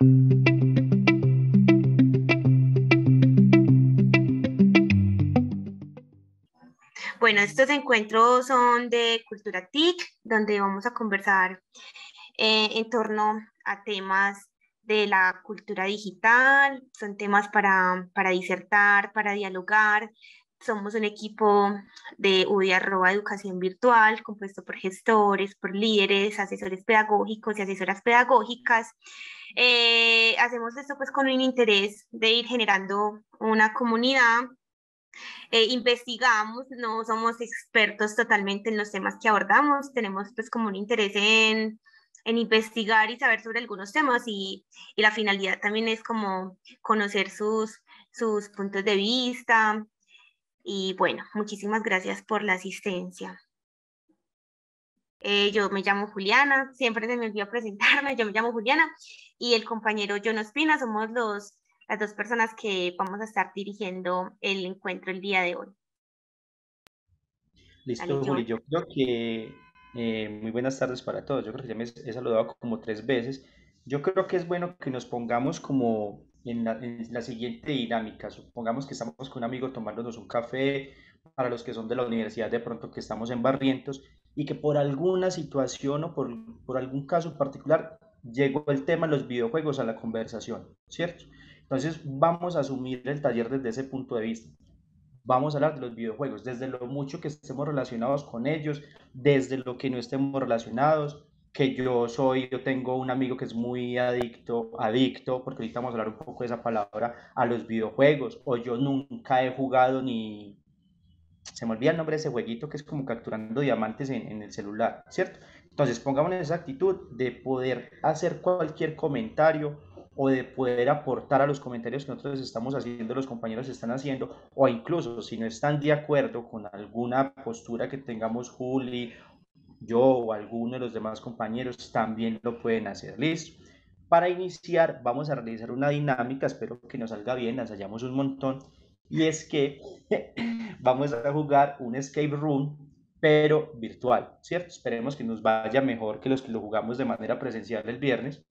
Bueno, estos encuentros son de Cultura TIC, donde vamos a conversar en torno a temas de la cultura digital, son temas para disertar, para dialogar. Somos un equipo de UDI Educación Virtual, compuesto por gestores, por líderes, asesores pedagógicos y asesoras pedagógicas. Hacemos esto pues con un interés de ir generando una comunidad. Investigamos, no somos expertos totalmente en los temas que abordamos, tenemos pues como un interés en investigar y saber sobre algunos temas y la finalidad también es como conocer sus puntos de vista y bueno, muchísimas gracias por la asistencia. Yo me llamo Juliana, siempre se me olvidó presentarme, yo me llamo Juliana y el compañero John Ospina, somos las dos personas que vamos a estar dirigiendo el encuentro el día de hoy. Dale, Listo, Juli. John. Yo creo que muy buenas tardes para todos. Yo creo que ya me he saludado como 3 veces. Yo creo que es bueno que nos pongamos como en la siguiente dinámica. Supongamos que estamos con un amigo tomándonos un café, para los que son de la universidad, de pronto que estamos en Barrientos, y que por alguna situación o por algún caso particular llegó el tema de los videojuegos a la conversación, ¿cierto? Entonces vamos a asumir el taller desde ese punto de vista. Vamos a hablar de los videojuegos, desde lo mucho que estemos relacionados con ellos, desde lo que no estemos relacionados, que yo tengo un amigo que es muy adicto, porque ahorita vamos a hablar un poco de esa palabra, a los videojuegos, o yo nunca he jugado ni, se me olvida el nombre de ese jueguito que es como capturando diamantes en el celular, ¿cierto? Entonces, pongamos en esa actitud de poder hacer cualquier comentario o de poder aportar a los comentarios que nosotros estamos haciendo, los compañeros están haciendo, o incluso si no están de acuerdo con alguna postura que tengamos Juli, yo o alguno de los demás compañeros, también lo pueden hacer. Listo. Para iniciar, vamos a realizar una dinámica, espero que nos salga bien, ensayamos un montón, y es que vamos a jugar un escape room, pero virtual, ¿cierto? Esperemos que nos vaya mejor que los que lo jugamos de manera presencial el viernes,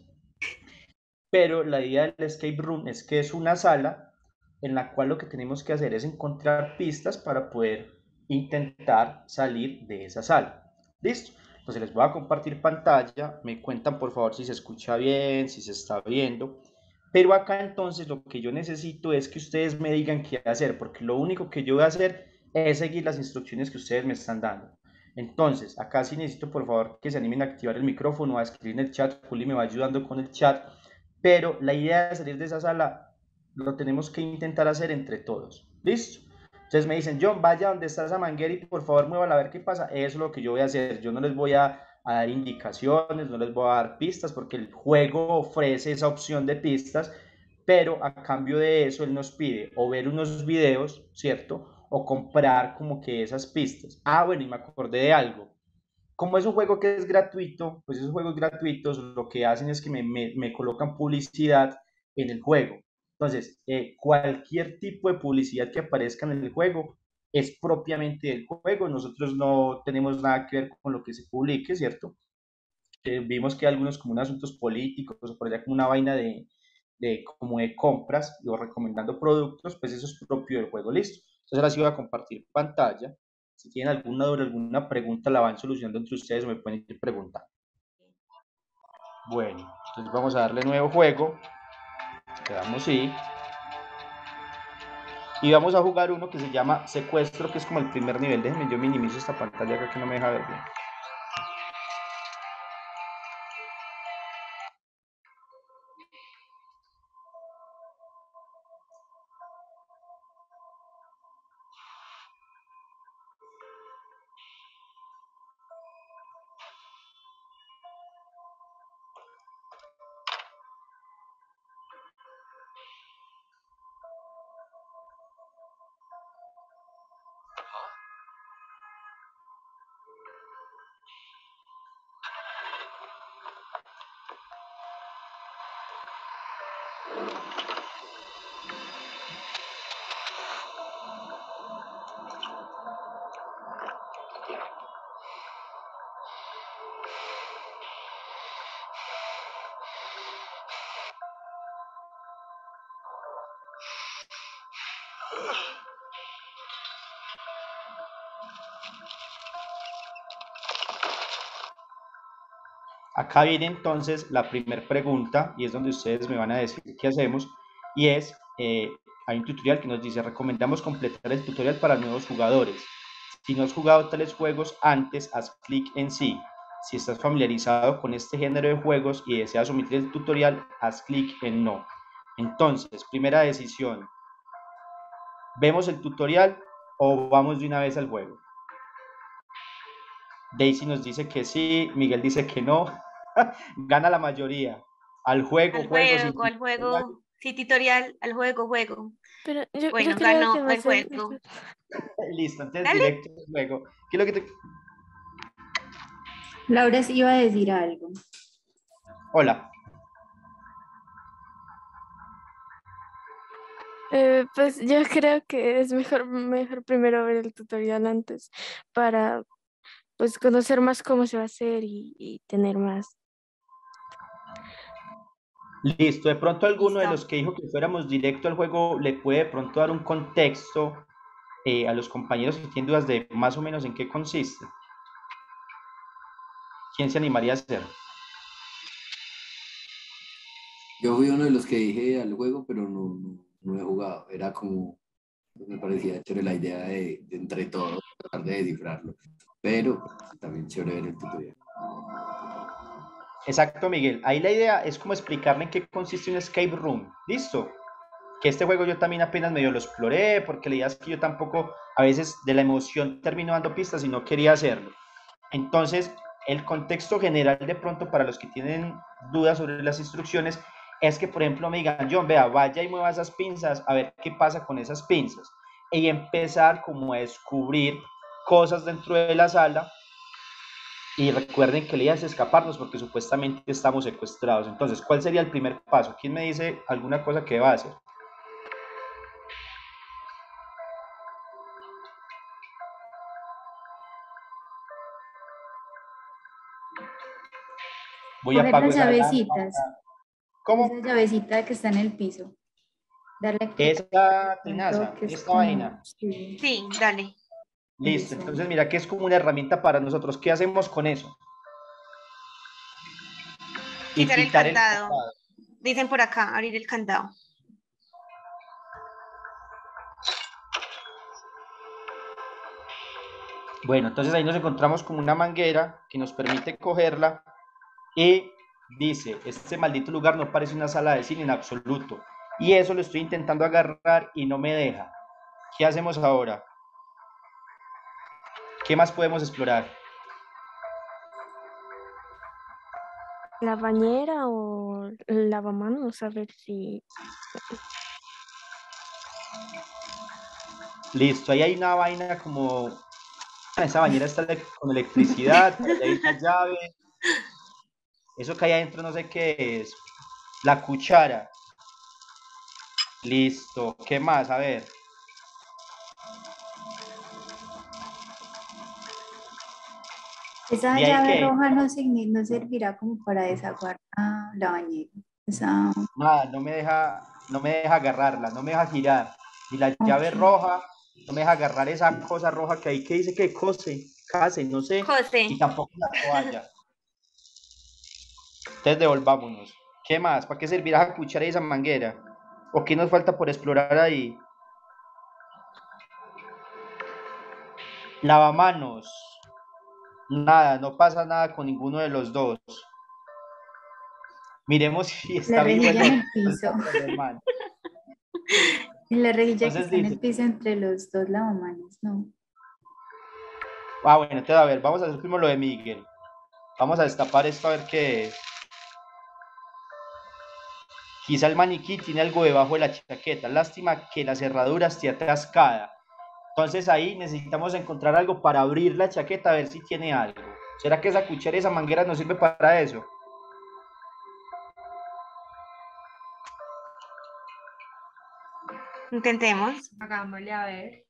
pero la idea del escape room es que es una sala en la cual lo que tenemos que hacer es encontrar pistas para poder intentar salir de esa sala. ¿Listo? Entonces les voy a compartir pantalla, me cuentan por favor si se escucha bien, si se está viendo, pero acá entonces lo que yo necesito es que ustedes me digan qué hacer, porque lo único que yo voy a hacer es seguir las instrucciones que ustedes me están dando. Entonces, acá sí necesito por favor que se animen a activar el micrófono, a escribir en el chat. Juli me va ayudando con el chat, pero la idea de salir de esa sala lo tenemos que intentar hacer entre todos. ¿Listo? Entonces me dicen, John, vaya donde está esa manguera y por favor muévala a ver qué pasa. Eso es lo que yo voy a hacer. Yo no les voy a dar indicaciones, no les voy a dar pistas, porque el juego ofrece esa opción de pistas, pero a cambio de eso él nos pide o ver unos videos, ¿cierto? O comprar como que esas pistas. Ah, bueno, y me acordé de algo. Como es un juego que es gratuito, pues esos juegos gratuitos lo que hacen es que me colocan publicidad en el juego. Entonces, cualquier tipo de publicidad que aparezca en el juego es propiamente del juego. Nosotros no tenemos nada que ver con lo que se publique, ¿cierto? Vimos que algunos como unos asuntos políticos o por allá como una vaina como de compras o recomendando productos, pues eso es propio del juego, listo. Entonces ahora sí voy a compartir pantalla. Si tienen alguna duda, alguna pregunta, la van solucionando entre ustedes o me pueden ir preguntando. Bueno, entonces vamos a darle nuevo juego. Quedamos sí. Y vamos a jugar uno que se llama Secuestro, que es como el primer nivel. Déjenme, yo minimizo esta pantalla acá que no me deja ver bien. Acá viene entonces la primera pregunta y es donde ustedes me van a decir qué hacemos y es, hay un tutorial que nos dice, recomendamos completar el tutorial para nuevos jugadores. Si no has jugado tales juegos antes, haz clic en sí. Si estás familiarizado con este género de juegos y deseas omitir el tutorial, haz clic en no. Entonces, primera decisión, ¿vemos el tutorial o vamos de una vez al juego? Daisy nos dice que sí, Miguel dice que no. Gana la mayoría. Al juego, juego, sin al tutorial. juego, sí, tutorial, al juego, juego. Pero yo Bueno, creo ganó que va a el ser... juego. Listo, entonces Dale. directo al juego. ¿Qué es lo que te... Laura sí iba a decir algo. Hola. Pues yo creo que es mejor primero ver el tutorial antes para pues conocer más cómo se va a hacer y tener más. Listo. De pronto alguno de Listo. los que dijo que fuéramos directo al juego le puede de pronto dar un contexto a los compañeros que tienen dudas de más o menos en qué consiste. ¿Quién se animaría a hacer? Yo fui uno de los que dije al juego, pero no he jugado. Era como, me parecía chévere la idea de entre todos tratar de descifrarlo. Pero también chévere ver el tutorial. Exacto, Miguel. Ahí la idea es como explicarle en qué consiste un escape room. ¿Listo? Que este juego yo también apenas medio lo exploré, porque la idea es que yo tampoco, a veces de la emoción termino dando pistas y no quería hacerlo. Entonces, el contexto general de pronto para los que tienen dudas sobre las instrucciones es que, por ejemplo, me digan, John, vea, vaya y mueva esas pinzas, a ver qué pasa con esas pinzas. Y empezar como a descubrir cosas dentro de la sala. Y recuerden que la idea es escaparnos porque supuestamente estamos secuestrados. Entonces, ¿cuál sería el primer paso? ¿Quién me dice alguna cosa que va a hacer? Voy a Coger apagar las esa llavecitas, lámpara. ¿Cómo? esa llavecita que está en el piso. Darle clic Esa en un tenaza, toque, es esta como, vaina. sí, Sí, dale. Listo, eso. entonces mira que es como una herramienta para nosotros. ¿Qué hacemos con eso? Y Quitar el quitar el candado. candado. Dicen por acá, abrir el candado. Bueno, entonces ahí nos encontramos con una manguera que nos permite cogerla y dice, este maldito lugar no parece una sala de cine en absoluto. Y eso lo estoy intentando agarrar y no me deja. ¿Qué hacemos ahora? ¿Qué más podemos explorar? La bañera o el lavamanos, a ver si... Listo, ahí hay una vaina como... Esa bañera está con electricidad, ahí hay una llave. Eso que hay adentro no sé qué es. La cuchara. Listo. ¿Qué más? A ver. Esa ¿De ahí llave qué? roja no servirá como para desaguar la bañera. Esa, Nada, no me deja agarrarla, no me deja girar. Y la llave ok. roja, no me deja agarrar esa cosa roja que hay que dice que case, no sé. José. Y tampoco la toalla. Entonces devolvámonos. ¿Qué más? ¿Para qué servirá esa cuchara y esa manguera? ¿O qué nos falta por explorar ahí? Lavamanos. Nada, no pasa nada con ninguno de los dos. Miremos si La está vivo el rejilla en otro. el piso. El hermano. La rejilla que Entonces está en dice, el piso entre los dos lavamanos, ¿no? bueno, entonces a ver, vamos a hacer primero lo de Miguel. Vamos a destapar esto a ver qué es. Quizá el maniquí tiene algo debajo de la chaqueta. Lástima que la cerradura esté atascada. Entonces ahí necesitamos encontrar algo para abrir la chaqueta a ver si tiene algo. ¿Será que esa cuchara y esa manguera nos sirve para eso? Intentemos. Hagámosle a ver.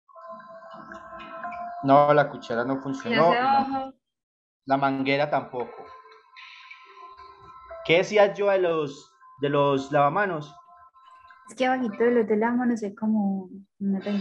No, la cuchara no Y hace funcionó. abajo. La manguera tampoco. ¿Qué decías yo de los lavamanos? Es que abajito de los de la mano hay como una rejilla.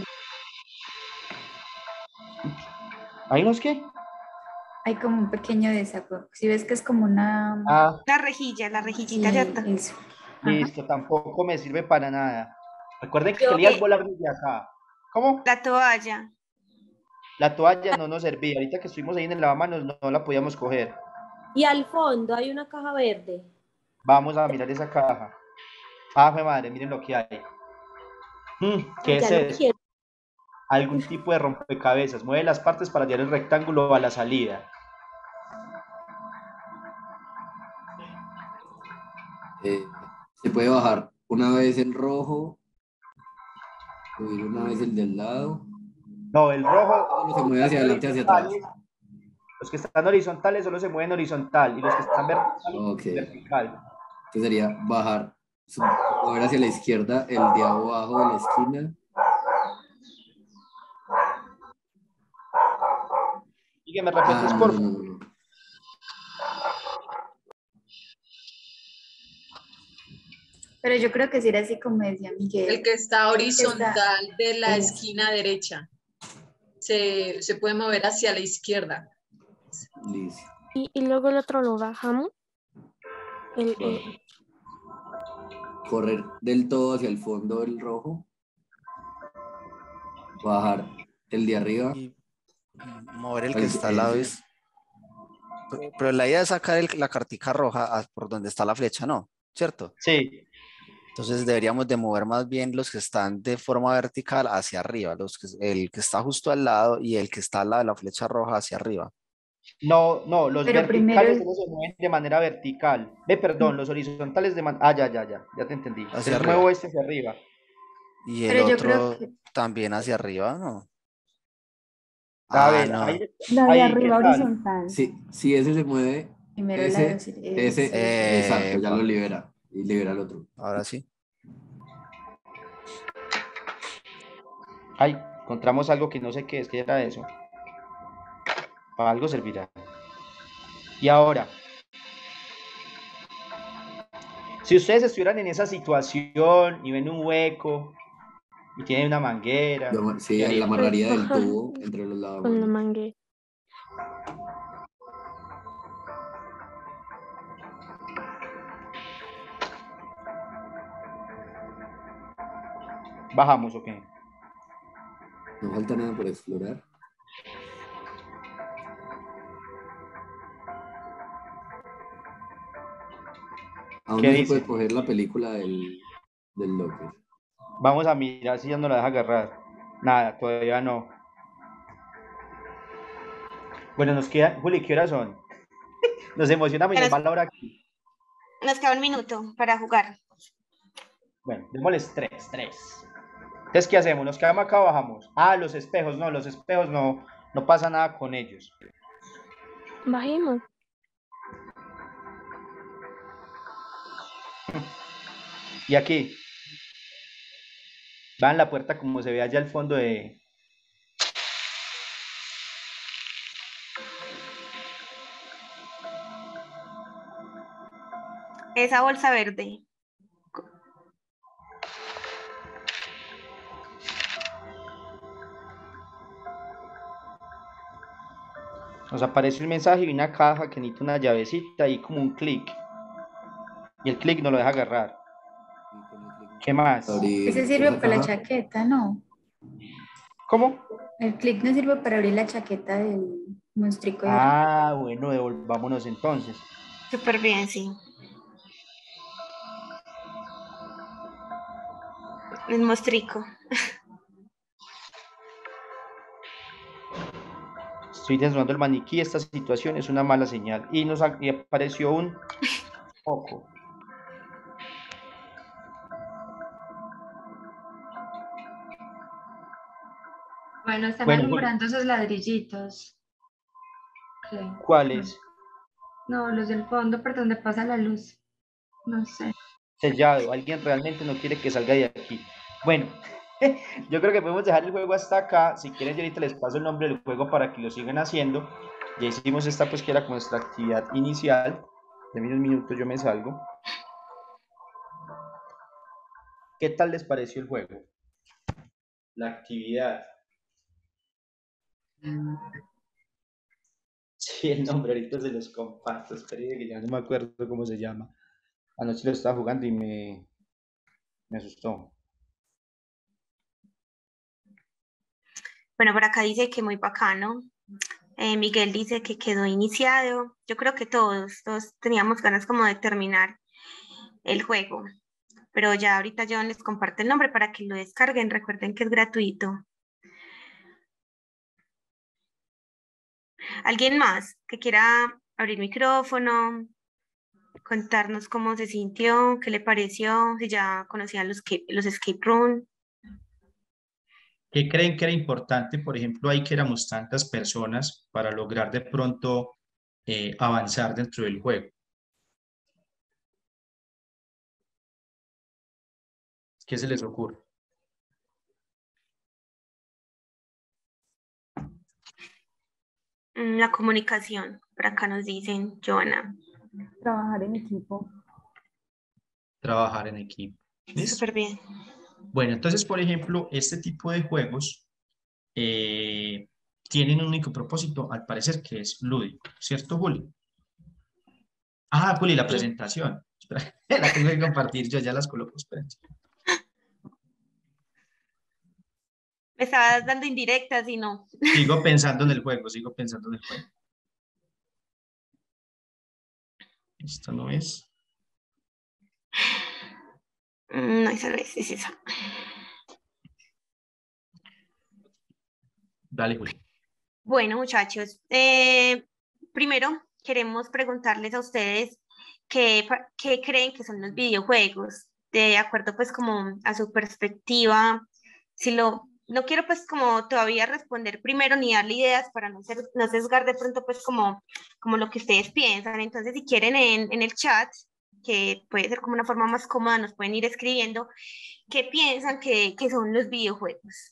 ¿Hay unos qué? Hay como un pequeño desacuerdo. Si ves que es como una... Ah, La rejillita, Sí, ¿cierto? eso. Ajá. listo, tampoco me sirve para nada. Recuerden que Yo- Elías volar desde acá. ¿Cómo? La toalla. La toalla no nos servía. Ahorita que estuvimos ahí en el lavamanos no la podíamos coger. Y al fondo hay una caja verde. Vamos a mirar esa caja. Ah, jue madre, miren lo que hay. ¿Qué Allá es lo eso? quiero. Algún tipo de rompecabezas. Mueve las partes para hallar el rectángulo a la salida. Se puede bajar una vez el rojo, subir una vez el del lado. No, el rojo. Solo se mueve hacia adelante, hacia atrás. Los que están horizontales solo se mueven horizontal y los que están verticales, Ok. vertical. Entonces sería bajar, mover hacia la izquierda el de abajo de la esquina. Y que me repites, por favor. No. Pero yo creo que sí era así como decía Miguel. El que está horizontal de la Eso. esquina derecha. Se puede mover hacia la izquierda. Listo. Y luego el otro lo bajamos. Correr del todo hacia el fondo del rojo. Bajar el de arriba. Y mover el que Al- está al lado ese. pero la idea es sacar la cartica roja por donde está la flecha, ¿no? ¿Cierto? Sí, Entonces deberíamos de mover más bien los que están de forma vertical hacia arriba, el que está justo al lado y el que está al lado de la flecha roja hacia arriba. no, los Pero verticales primero- solo se mueven de manera vertical. Perdón, los horizontales de manera... ya te entendí. Hacia Entonces arriba. muevo este hacia arriba. Y el Pero yo otro creo que- también hacia arriba, ¿no? A ver, no. ahí, La de ahí, arriba ¿qué tal? horizontal. Si ese se mueve, Primero ese, exacto, ya Epa. lo libera. Y libera el otro. Ahora sí. Ay, encontramos algo que no sé qué es, ¿qué era eso? Para algo servirá. Y ahora, si ustedes estuvieran en esa situación y ven un hueco y tienen una manguera, Sí, ¿qué harían? la amarraría del tubo entre los Con la lavamanos. manguera. ¿Bajamos o qué? No falta nada por explorar. Aún ¿Qué no se dice? puede coger la película del López. Vamos a mirar si ya no la deja agarrar. Nada, todavía no. Bueno, nos queda, Juli, ¿qué horas son? Nos emociona muy mal la hora aquí. Nos queda un minuto para jugar. Bueno, démosles tres. Entonces, ¿qué hacemos? ¿Nos quedamos acá o bajamos? Ah, los espejos no pasa nada con ellos. Bajemos. Y aquí, vean la puerta como se ve allá al fondo de... Esa bolsa verde. Nos aparece un mensaje y una caja que necesita una llavecita y como un clic. Y el clic no lo deja agarrar. ¿Qué más? Abrir Ese sirve esa para la caja. chaqueta, ¿no? ¿Cómo? El clic no sirve para abrir la chaqueta del monstruico. Ah, bueno, devolvámonos entonces. Súper bien, sí. El mostrico. Estoy desnudando el maniquí, esta situación es una mala señal. Y apareció un foco. Bueno, están Bueno, alumbrando esos ladrillitos. ¿Qué? ¿Cuáles? No, los del fondo por donde pasa la luz. No sé. Sellado. Alguien realmente no quiere que salga de aquí. Bueno, yo creo que podemos dejar el juego hasta acá. Si quieren, yo ahorita les paso el nombre del juego para que lo sigan haciendo. Ya hicimos esta, pues, que era como nuestra actividad inicial. De unos minutos yo me salgo. ¿Qué tal les pareció el juego? La actividad. Sí, el nombre ahorita se los comparto, espere que ya no me acuerdo cómo se llama. Anoche lo estaba jugando y me asustó. Bueno, por acá dice que muy bacano. Miguel dice que quedó iniciado. Yo creo que todos teníamos ganas como de terminar el juego. Pero ya ahorita yo les comparto el nombre para que lo descarguen. Recuerden que es gratuito. ¿Alguien más que quiera abrir micrófono, contarnos cómo se sintió, qué le pareció, si ya conocían los escape room? ¿Qué creen que era importante, por ejemplo, ahí que éramos tantas personas para lograr de pronto avanzar dentro del juego? ¿Qué se les ocurre? La comunicación, por acá nos dicen, Joana. Trabajar en equipo. Trabajar en equipo. ¿Listo? Súper bien. Bueno, entonces, por ejemplo, este tipo de juegos tienen un único propósito, al parecer, que es lúdico, ¿cierto, Juli? Ah, Juli, la Sí. presentación. Espera, la tengo que compartir, yo ya las coloco, espera. Me estabas dando indirectas y no. Sigo pensando en el juego, sigo pensando en el juego. Esto no es. No, esa no es esa. Dale, Juli. Bueno, muchachos, primero queremos preguntarles a ustedes qué creen que son los videojuegos, de acuerdo pues como a su perspectiva. No quiero pues como todavía responder primero ni darle ideas para no sesgar de pronto pues como lo que ustedes piensan. Entonces, si quieren en el chat, que puede ser como una forma más cómoda, nos pueden ir escribiendo qué piensan que son los videojuegos.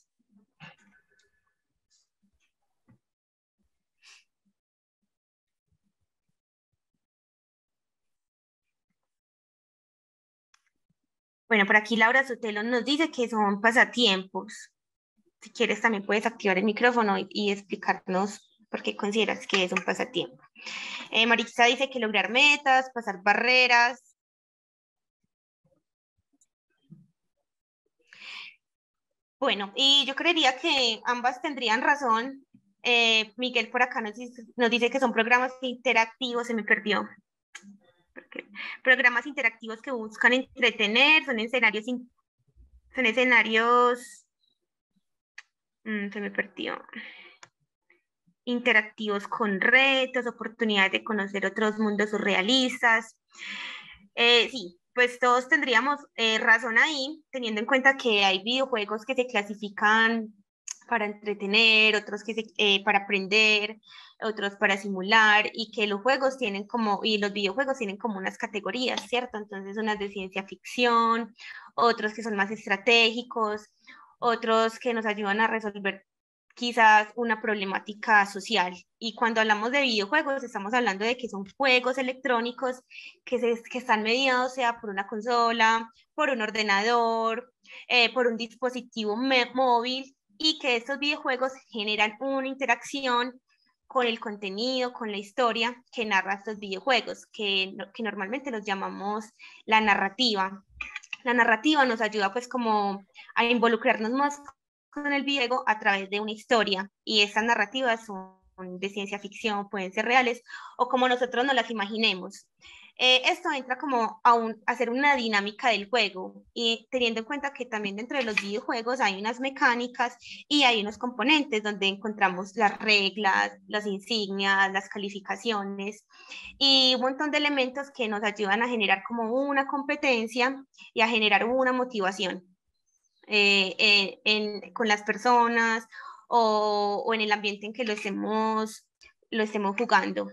Bueno, por aquí Laura Sotelo nos dice que son pasatiempos. Si quieres, también puedes activar el micrófono y explicarnos por qué consideras que es un pasatiempo. Maritza dice que lograr metas, pasar barreras. Bueno, y yo creería que ambas tendrían razón. Miguel por acá nos dice que son programas interactivos, se me perdió. Programas interactivos que buscan entretener, son escenarios, se me perdió. Interactivos con retos, oportunidades de conocer otros mundos surrealistas. Sí, pues todos tendríamos razón ahí, teniendo en cuenta que hay videojuegos que se clasifican para entretener, otros para aprender, otros para simular, y que los juegos tienen y los videojuegos tienen como unas categorías, ¿cierto? Entonces, unas de ciencia ficción, otros que son más estratégicos, otros que nos ayudan a resolver quizás una problemática social. Y cuando hablamos de videojuegos, estamos hablando de que son juegos electrónicos que están mediados sea por una consola, por un ordenador, por un dispositivo móvil, y que estos videojuegos generan una interacción con el contenido, con la historia que narra estos videojuegos, que normalmente los llamamos la narrativa. La narrativa nos ayuda pues como a involucrarnos más con el videojuego a través de una historia, y estas narrativas son de ciencia ficción, pueden ser reales o como nosotros nos las imaginemos. Esto entra como a hacer una dinámica del juego, y teniendo en cuenta que también dentro de los videojuegos hay unas mecánicas y hay unos componentes donde encontramos las reglas, las insignias, las calificaciones y un montón de elementos que nos ayudan a generar como una competencia y a generar una motivación con las personas o en el ambiente en que lo estemos jugando.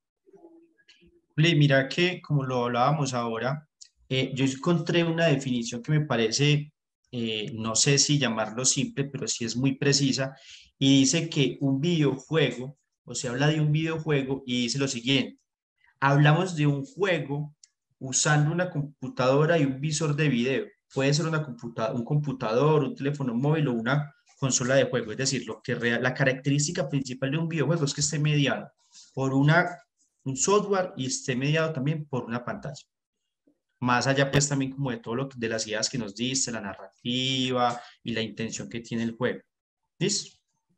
Mira que como lo hablábamos ahora, yo encontré una definición que me parece, no sé si llamarlo simple, pero sí es muy precisa, y dice que un videojuego, o se habla de un videojuego y dice lo siguiente: hablamos de un juego usando una computadora y un visor de video, puede ser un computador, un teléfono móvil o una consola de juego. Es decir, la característica principal de un videojuego es que esté mediado por un software y esté mediado también por una pantalla. Más allá pues también como de todo de las ideas que nos dice, la narrativa y la intención que tiene el juego. ¿Listo?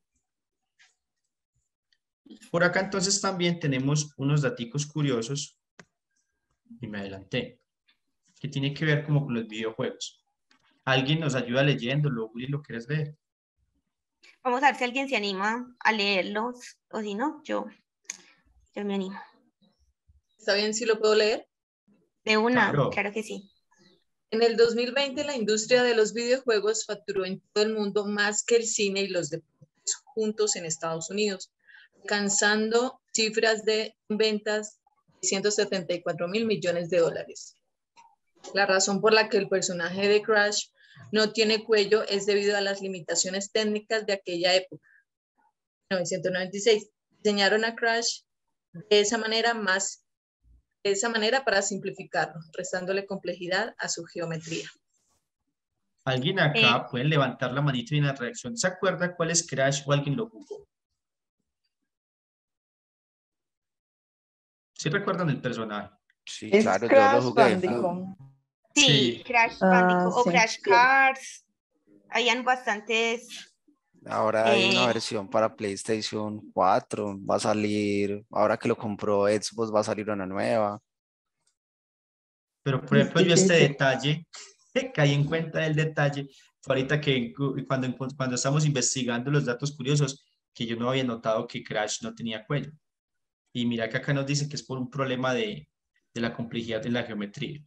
Por acá entonces también tenemos unos daticos curiosos, y me adelanté, que tiene que ver como con los videojuegos. ¿Alguien nos ayuda leyéndolo? Willy, ¿lo quieres leer? Vamos a ver si alguien se anima a leerlos, o si no, yo me animo. ¿Está bien si lo puedo leer? De una, Claro. claro que sí. En el 2020, la industria de los videojuegos facturó en todo el mundo más que el cine y los deportes juntos en Estados Unidos, alcanzando cifras de ventas de 174.000 millones de dólares. La razón por la que el personaje de Crash no tiene cuello es debido a las limitaciones técnicas de aquella época. En 1996, diseñaron a Crash de esa manera para simplificarlo, restándole complejidad a su geometría. ¿Alguien acá puede levantar la manito y una reacción? ¿Se acuerda cuál es Crash o alguien lo jugó? ¿Sí recuerdan el personaje? Sí, Es claro, yo lo Crash jugué. Bandicoot. Sí, Crash Bandicoot o sí. Crash Cars. Habían bastantes. Ahora hay una versión para PlayStation 4, va a salir, ahora que lo compró Xbox va a salir una nueva. Pero por ejemplo yo este detalle, caí en cuenta del detalle, fue ahorita que cuando estamos investigando los datos curiosos, que yo no había notado que Crash no tenía cuello. Y mira que acá nos dice que es por un problema de la complejidad de la geometría.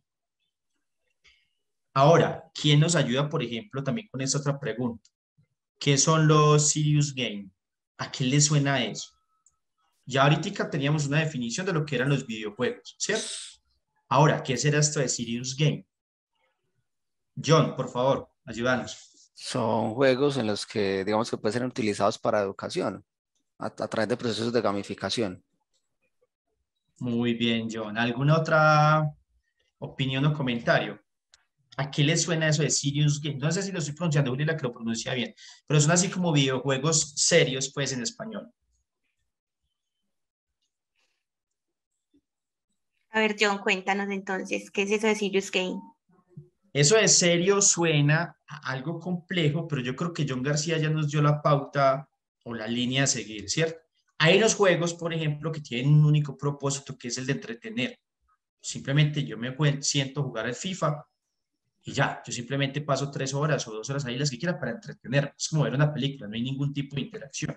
Ahora, ¿quién nos ayuda, por ejemplo, también con esta otra pregunta? ¿Qué son los serious games? ¿A qué le suena eso? Ya ahorita teníamos una definición de lo que eran los videojuegos, ¿cierto? Ahora, ¿qué será esto de serious game? John, por favor, ayúdanos. Son juegos en los que, digamos que pueden ser utilizados para educación, a través de procesos de gamificación. Muy bien, John. ¿Alguna otra opinión o comentario? ¿A qué le suena eso de serious game? No sé si lo estoy pronunciando, Julia, que lo pronuncia bien, pero son así como videojuegos serios, pues, en español. A ver, John, cuéntanos entonces, ¿qué es eso de Serious Game? Eso de serio suena a algo complejo, pero yo creo que John García ya nos dio la pauta o la línea a seguir, ¿cierto? Hay unos juegos, por ejemplo, que tienen un único propósito, que es el de entretener. Simplemente yo me siento a jugar al FIFA y ya, yo simplemente paso 3 horas o 2 horas ahí, las que quiera, para entretener. Es como ver una película, no hay ningún tipo de interacción.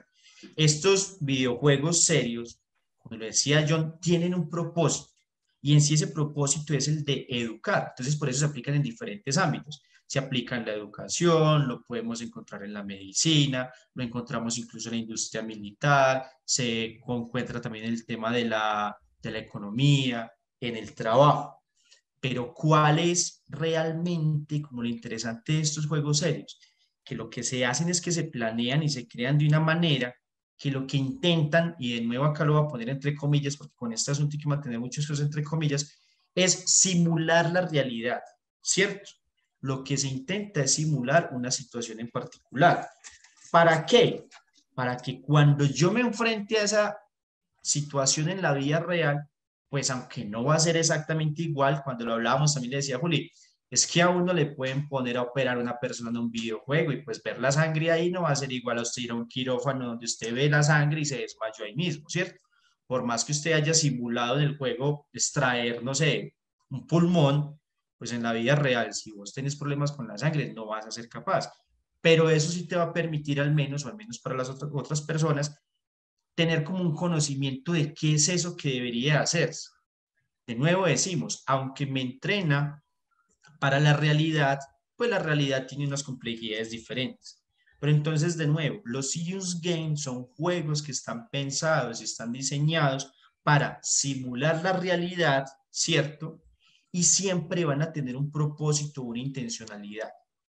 Estos videojuegos serios, como lo decía John, tienen un propósito. Y en sí ese propósito es el de educar. Entonces, por eso se aplican en diferentes ámbitos. Se aplica en la educación, lo podemos encontrar en la medicina, lo encontramos incluso en la industria militar, se encuentra también en el tema de la economía, en el trabajo. Pero ¿cuál es realmente como lo interesante de estos juegos serios? Que lo que se hacen es que se planean y se crean de una manera que lo que intentan, y de nuevo acá lo voy a poner entre comillas, porque con este asunto hay que mantener muchas cosas entre comillas, es simular la realidad, ¿cierto? Lo que se intenta es simular una situación en particular. ¿Para qué? Para que cuando yo me enfrente a esa situación en la vida real, pues aunque no va a ser exactamente igual, cuando lo hablábamos también le decía Juli, es que a uno le pueden poner a operar a una persona en un videojuego y pues ver la sangre ahí no va a ser igual a usted ir a un quirófano donde usted ve la sangre y se desmayó ahí mismo, ¿cierto? Por más que usted haya simulado en el juego extraer, no sé, un pulmón, pues en la vida real, si vos tenés problemas con la sangre, no vas a ser capaz. Pero eso sí te va a permitir al menos, o al menos para las otras personas, tener como un conocimiento de qué es eso que debería hacerse. De nuevo decimos, aunque me entrena para la realidad, pues la realidad tiene unas complejidades diferentes. Pero entonces, de nuevo, los serious games son juegos que están pensados y están diseñados para simular la realidad, ¿cierto? Y siempre van a tener un propósito, una intencionalidad.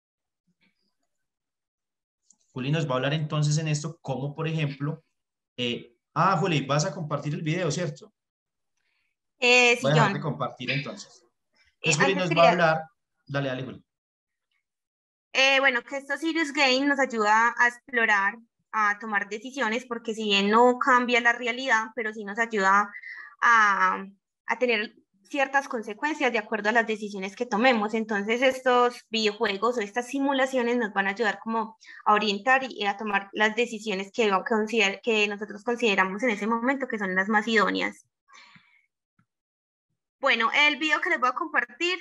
Juli nos va a hablar entonces en esto, como por ejemplo, Juli, vas a compartir el video, ¿cierto? Sí, Voy a dejar John. de compartir entonces. Entonces Juli Antes nos va a quería, hablar, dale, Juli. Bueno, que esto Serious Game nos ayuda a explorar, a tomar decisiones, porque si bien no cambia la realidad, pero sí nos ayuda a tener ciertas consecuencias de acuerdo a las decisiones que tomemos. Entonces estos videojuegos o estas simulaciones nos van a ayudar como a orientar y a tomar las decisiones que nosotros consideramos en ese momento que son las más idóneas. Bueno, el video que les voy a compartir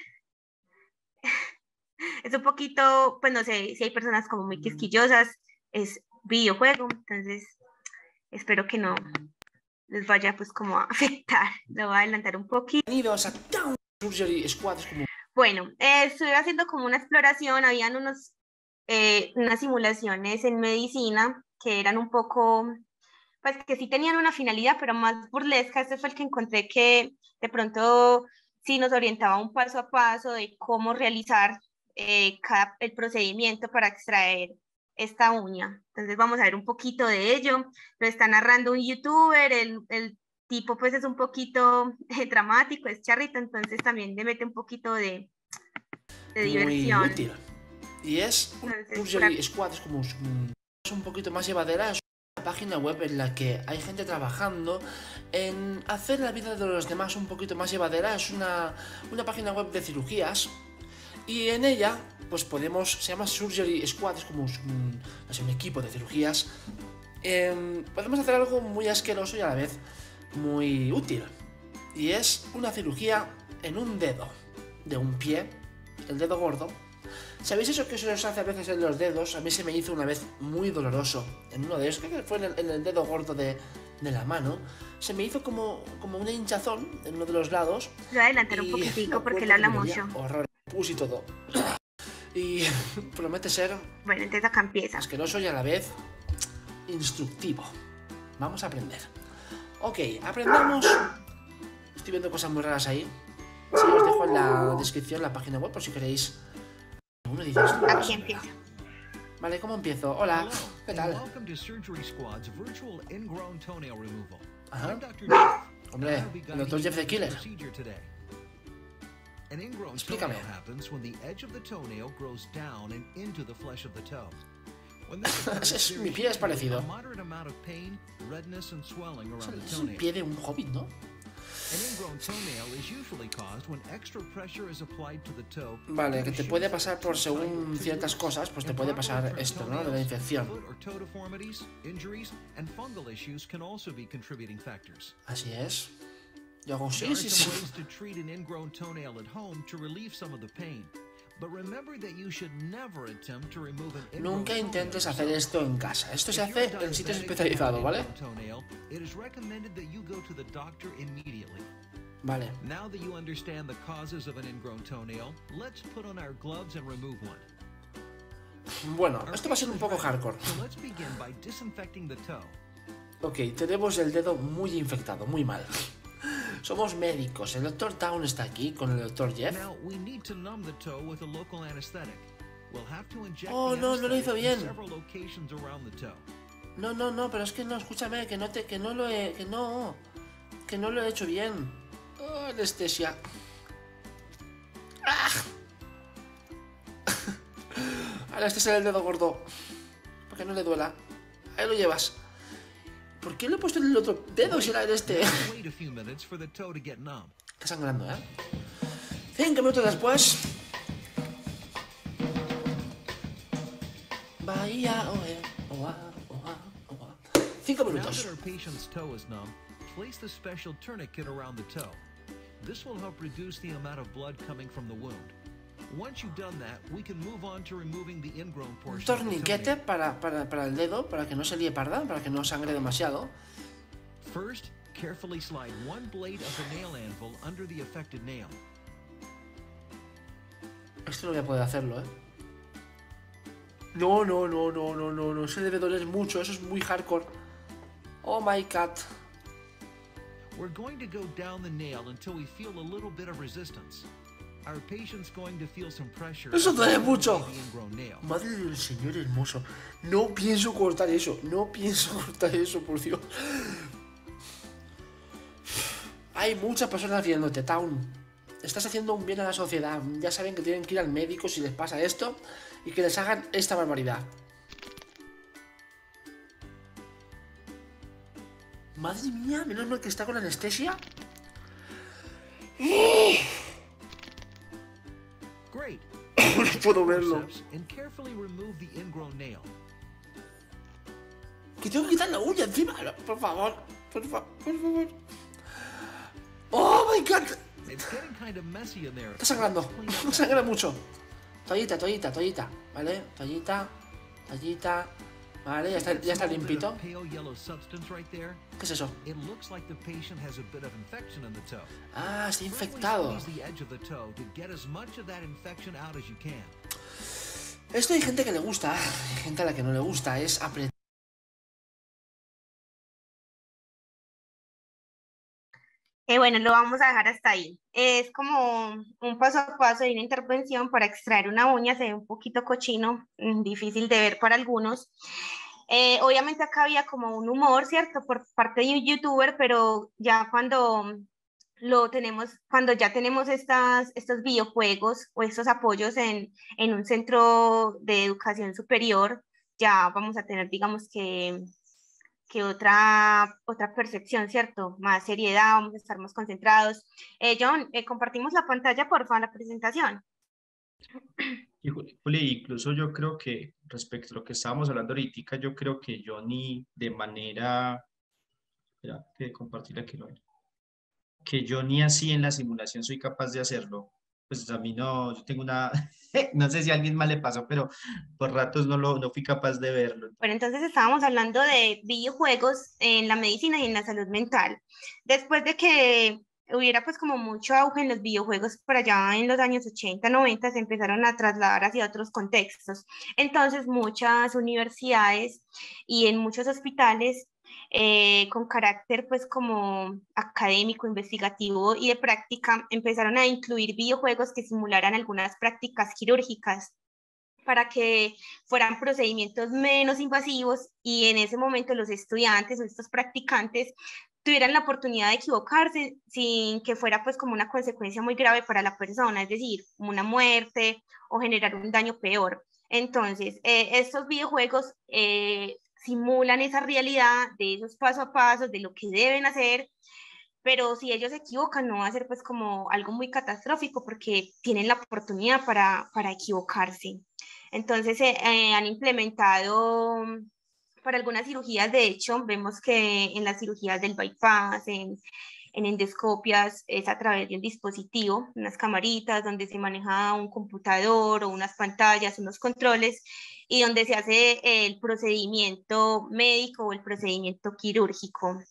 es un poquito, pues no sé si hay personas como muy quisquillosas, es videojuego, entonces espero que no les vaya pues como a afectar. Lo voy a adelantar un poquito. Bienvenidos a Town Surgery Squad. Bueno, estuve haciendo como una exploración, habían unas simulaciones en medicina que eran un poco, pues que sí tenían una finalidad, pero más burlesca. Este fue el que encontré que de pronto sí nos orientaba un paso a paso de cómo realizar el procedimiento para extraer esta uña. Entonces vamos a ver un poquito de ello. Lo está narrando un youtuber, el tipo pues es un poquito dramático, es charrito, entonces también le mete un poquito de diversión. Muy útil. Y es un Surgery Squad, es como un poquito más llevadera. Es una página web en la que hay gente trabajando en hacer la vida de los demás un poquito más llevadera. Es una página web de cirugías. Y en ella, pues podemos, se llama Surgery Squad, es como un equipo de cirugías. Podemos hacer algo muy asqueroso y a la vez muy útil. Y es una cirugía en un dedo de un pie, el dedo gordo. ¿Sabéis eso que se os hace a veces en los dedos? A mí se me hizo una vez muy doloroso. En uno de esos, creo que fue en el dedo gordo de la mano. Se me hizo como una hinchazón en uno de los lados. Lo voy a adelantar un poquitico porque él habla mucho. Horror. Pus y todo. Y promete ser, bueno, entonces acá empieza, asqueroso y a la vez instructivo. Vamos a aprender. Ok, aprendamos. Estoy viendo cosas muy raras ahí. Sí, os dejo en la descripción la página web por si queréis. Uno dice esto. Aquí empieza. Vale, ¿cómo empiezo? Hola, ¿qué tal? Ajá. Hombre, el doctor Jeff the Killer. An ingrown Explícame. toenail happens when the edge of the toenail grows down and into the flesh of the toe. When this occurs, Mi pie es parecido. a moderate amount of pain, redness and swelling around the Es un toenail. pie de un hobbit, ¿no? An ingrown toenail is usually caused when extra pressure is applied to the toe. Vale, que te puede pasar por según ciertas cosas, pues te puede pasar esto, ¿no? De la infección. Foot or toe deformities, injuries, and fungal issues can also be contributing factors. Así es. Yo hago There sí, are sí, some sí. ways to treat an ingrown toenail at home to relieve some of the pain. But remember that you should never attempt to remove an ingrown Nunca intentes toenail hacer yourself. esto en casa. Esto se If hace you're en sitios diabetic especializados, with ¿vale? an ingrown toenail, it is recommended that you go to the doctor immediately. Vale. Now that you understand the causes of an ingrown toenail, let's put on our gloves and remove one. Bueno, esto va a ser un poco hardcore. So let's begin by disinfecting the toe. Ok, tenemos el dedo muy infectado, muy mal. Somos médicos. El doctor Town está aquí con el doctor Jeff. Now we need to numb the toe with a local anesthetic. We'll have to inject Oh, the no, no lo hizo anesthetic in bien. several locations around the toe. No, pero es que no, escúchame, que no lo he hecho bien. Oh, anestesia. ¡Ah! Ahora este es el dedo gordo. Para que no le duela. Ahí lo llevas. ¿Por qué lo he puesto en el otro dedo si era en este? Wait a few minutes for the toe to get numb. Está sangrando, ¿eh? 5 minutos después. Bahía, oa. 5 Now minutos. that our patient's toe is numb, place the special tourniquet around the toe. This will help reduce the amount of blood coming from the wound. Once you've done that, we can move on to removing the ingrown Un portion of the torniquete toenail. para el dedo, para que no se líe parda, para que no sangre demasiado. First, carefully slide one blade of the nail anvil under the affected nail. Esto no voy a poder hacerlo, ¿eh? No, eso debe doler mucho, eso es muy hardcore. Oh my god. We're going to go down the nail until we feel a little bit of resistance. Our patient's going to feel some pressure. Eso duele mucho. The ingrown nail. Madre del Señor hermoso. No pienso cortar eso, por Dios. Hay muchas personas viéndote, Town. estás haciendo un bien a la sociedad. Ya saben que tienen que ir al médico si les pasa esto y que les hagan esta barbaridad. Madre mía, menos mal que está con anestesia. Great. No puedo verlo. And carefully remove the ingrown nail. Que tengo que quitar la uña encima. Por favor, por favor. Oh my god. It's getting kind of messy in there. Está sangrando. Sangra mucho. Toallita, toallita, toallita. ¿Vale? Toallita, toallita. Vale, ya está limpito. Pale yellow substance right there. ¿Qué es eso? It looks like the patient has a bit of infection in the toe. Ah, está Firmly infectado. squeeze the edge of the toe to get as much of that infection out as you can. Esto hay gente que le gusta, hay gente a la que no le gusta, es apretar. Bueno, lo vamos a dejar hasta ahí. Es como un paso a paso de una intervención para extraer una uña, se ve un poquito cochino, difícil de ver para algunos. Obviamente acá había como un humor, ¿cierto? Por parte de un youtuber, pero ya cuando cuando ya tenemos estos videojuegos o estos apoyos en un centro de educación superior, ya vamos a tener, digamos que otra percepción, ¿cierto? Más seriedad, vamos a estar más concentrados. John, compartimos la pantalla, por favor, la presentación. Juli, incluso yo creo que respecto a lo que estábamos hablando ahorita, yo creo que yo ni de manera, espera, que compartir aquí que yo ni así en la simulación soy capaz de hacerlo. Pues a mí no, yo tengo una, no sé si a alguien más le pasó, pero por ratos no fui capaz de verlo. Bueno, entonces estábamos hablando de videojuegos en la medicina y en la salud mental. Después de que hubiera pues como mucho auge en los videojuegos por allá en los años 80, 90, se empezaron a trasladar hacia otros contextos. Entonces muchas universidades y en muchos hospitales con carácter pues como académico, investigativo y de práctica, empezaron a incluir videojuegos que simularan algunas prácticas quirúrgicas para que fueran procedimientos menos invasivos y en ese momento los estudiantes o estos practicantes tuvieran la oportunidad de equivocarse sin que fuera pues como una consecuencia muy grave para la persona, es decir, una muerte o generar un daño peor. Entonces, estos videojuegos simulan esa realidad de esos paso a paso, de lo que deben hacer, pero si ellos se equivocan no va a ser pues como algo muy catastrófico porque tienen la oportunidad para equivocarse. Entonces han implementado para algunas cirugías, de hecho, vemos que en las cirugías del bypass, en endoscopias, es a través de un dispositivo, unas camaritas donde se maneja un computador o unas pantallas, unos controles, y donde se hace el procedimiento médico o el procedimiento quirúrgico.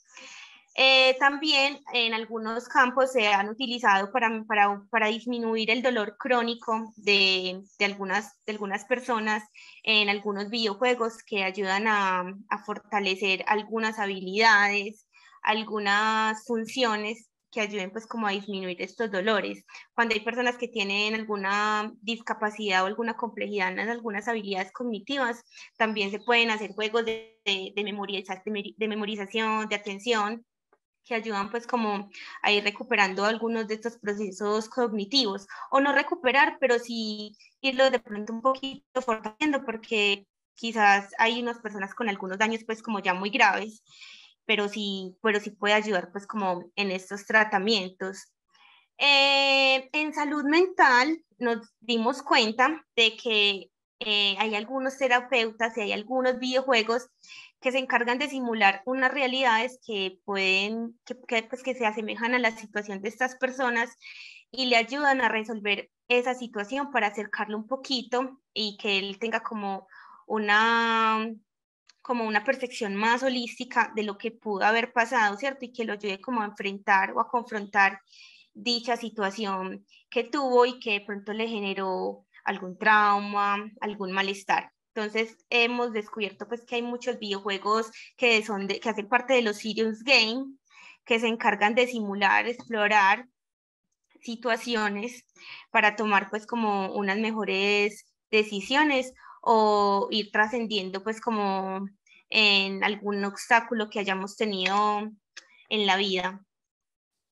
También en algunos campos se han utilizado para disminuir el dolor crónico de algunas personas en algunos videojuegos que ayudan a fortalecer algunas habilidades, algunas funciones que ayuden pues como a disminuir estos dolores. Cuando hay personas que tienen alguna discapacidad o alguna complejidad en algunas habilidades cognitivas, también se pueden hacer juegos de memorización, de atención, que ayudan pues como a ir recuperando algunos de estos procesos cognitivos, o no recuperar, pero sí irlo de pronto un poquito fortaleciendo, porque quizás hay unas personas con algunos daños pues como ya muy graves, pero sí puede ayudar pues como en estos tratamientos. En salud mental nos dimos cuenta de que hay algunos terapeutas y hay algunos videojuegos que se encargan de simular unas realidades que que se asemejan a la situación de estas personas y le ayudan a resolver esa situación para acercarlo un poquito y que él tenga como una percepción más holística de lo que pudo haber pasado, ¿cierto? Y que lo ayude como a enfrentar o a confrontar dicha situación que tuvo y que de pronto le generó algún trauma, algún malestar. Entonces hemos descubierto pues que hay muchos videojuegos que hacen parte de los serious game, que se encargan de simular, explorar situaciones para tomar pues como unas mejores decisiones o ir trascendiendo pues como en algún obstáculo que hayamos tenido en la vida.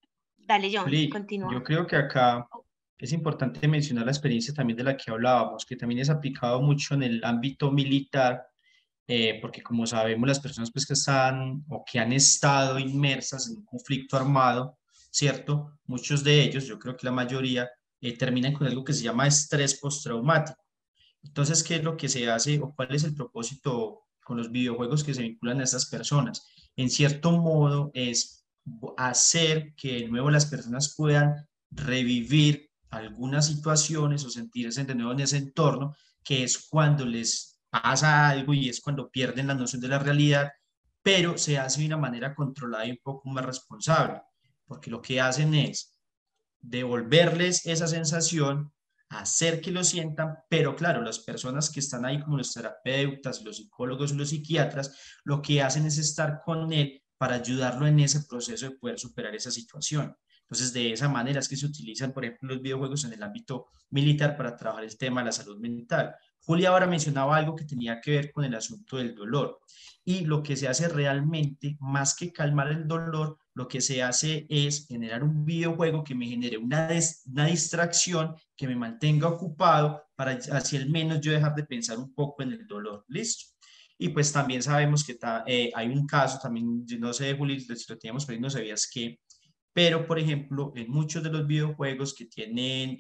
Dale, John, Juli, continúa. yo creo que acá es importante mencionar la experiencia también de la que hablábamos, que también es aplicado mucho en el ámbito militar, porque como sabemos, las personas pues, que están o que han estado inmersas en un conflicto armado, ¿cierto? Muchos de ellos, yo creo que la mayoría, terminan con algo que se llama estrés postraumático. Entonces, ¿qué es lo que se hace o cuál es el propósito con los videojuegos que se vinculan a estas personas? En cierto modo, es hacer que de nuevo las personas puedan revivir algunas situaciones o sentirse de nuevo en ese entorno, que es cuando les pasa algo y es cuando pierden la noción de la realidad, pero se hace de una manera controlada y un poco más responsable, porque lo que hacen es devolverles esa sensación, hacer que lo sientan, pero claro, las personas que están ahí como los terapeutas, los psicólogos, los psiquiatras, lo que hacen es estar con él para ayudarlo en ese proceso de poder superar esa situación. Entonces, de esa manera es que se utilizan, por ejemplo, los videojuegos en el ámbito militar para trabajar el tema de la salud mental. Julia ahora mencionaba algo que tenía que ver con el asunto del dolor. Y lo que se hace realmente, más que calmar el dolor, lo que se hace es generar un videojuego que me genere una distracción, que me mantenga ocupado para así al menos yo dejar de pensar un poco en el dolor. ¿Listo? Y pues también sabemos que hay un caso, también, yo no sé, Juli, si lo teníamos por ahí, no sabías qué, pero por ejemplo, en muchos de los videojuegos que tienen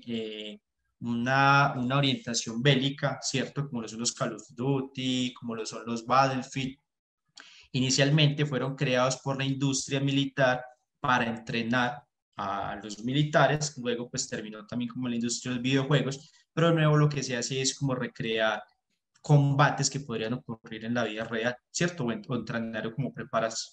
una orientación bélica, ¿cierto? Como lo son los Call of Duty, como lo son los Battlefield, inicialmente fueron creados por la industria militar para entrenar a los militares, luego pues terminó también como la industria de los videojuegos, pero de nuevo lo que se hace es como recrear combates que podrían ocurrir en la vida real, ¿cierto? O entrenar como prepararse.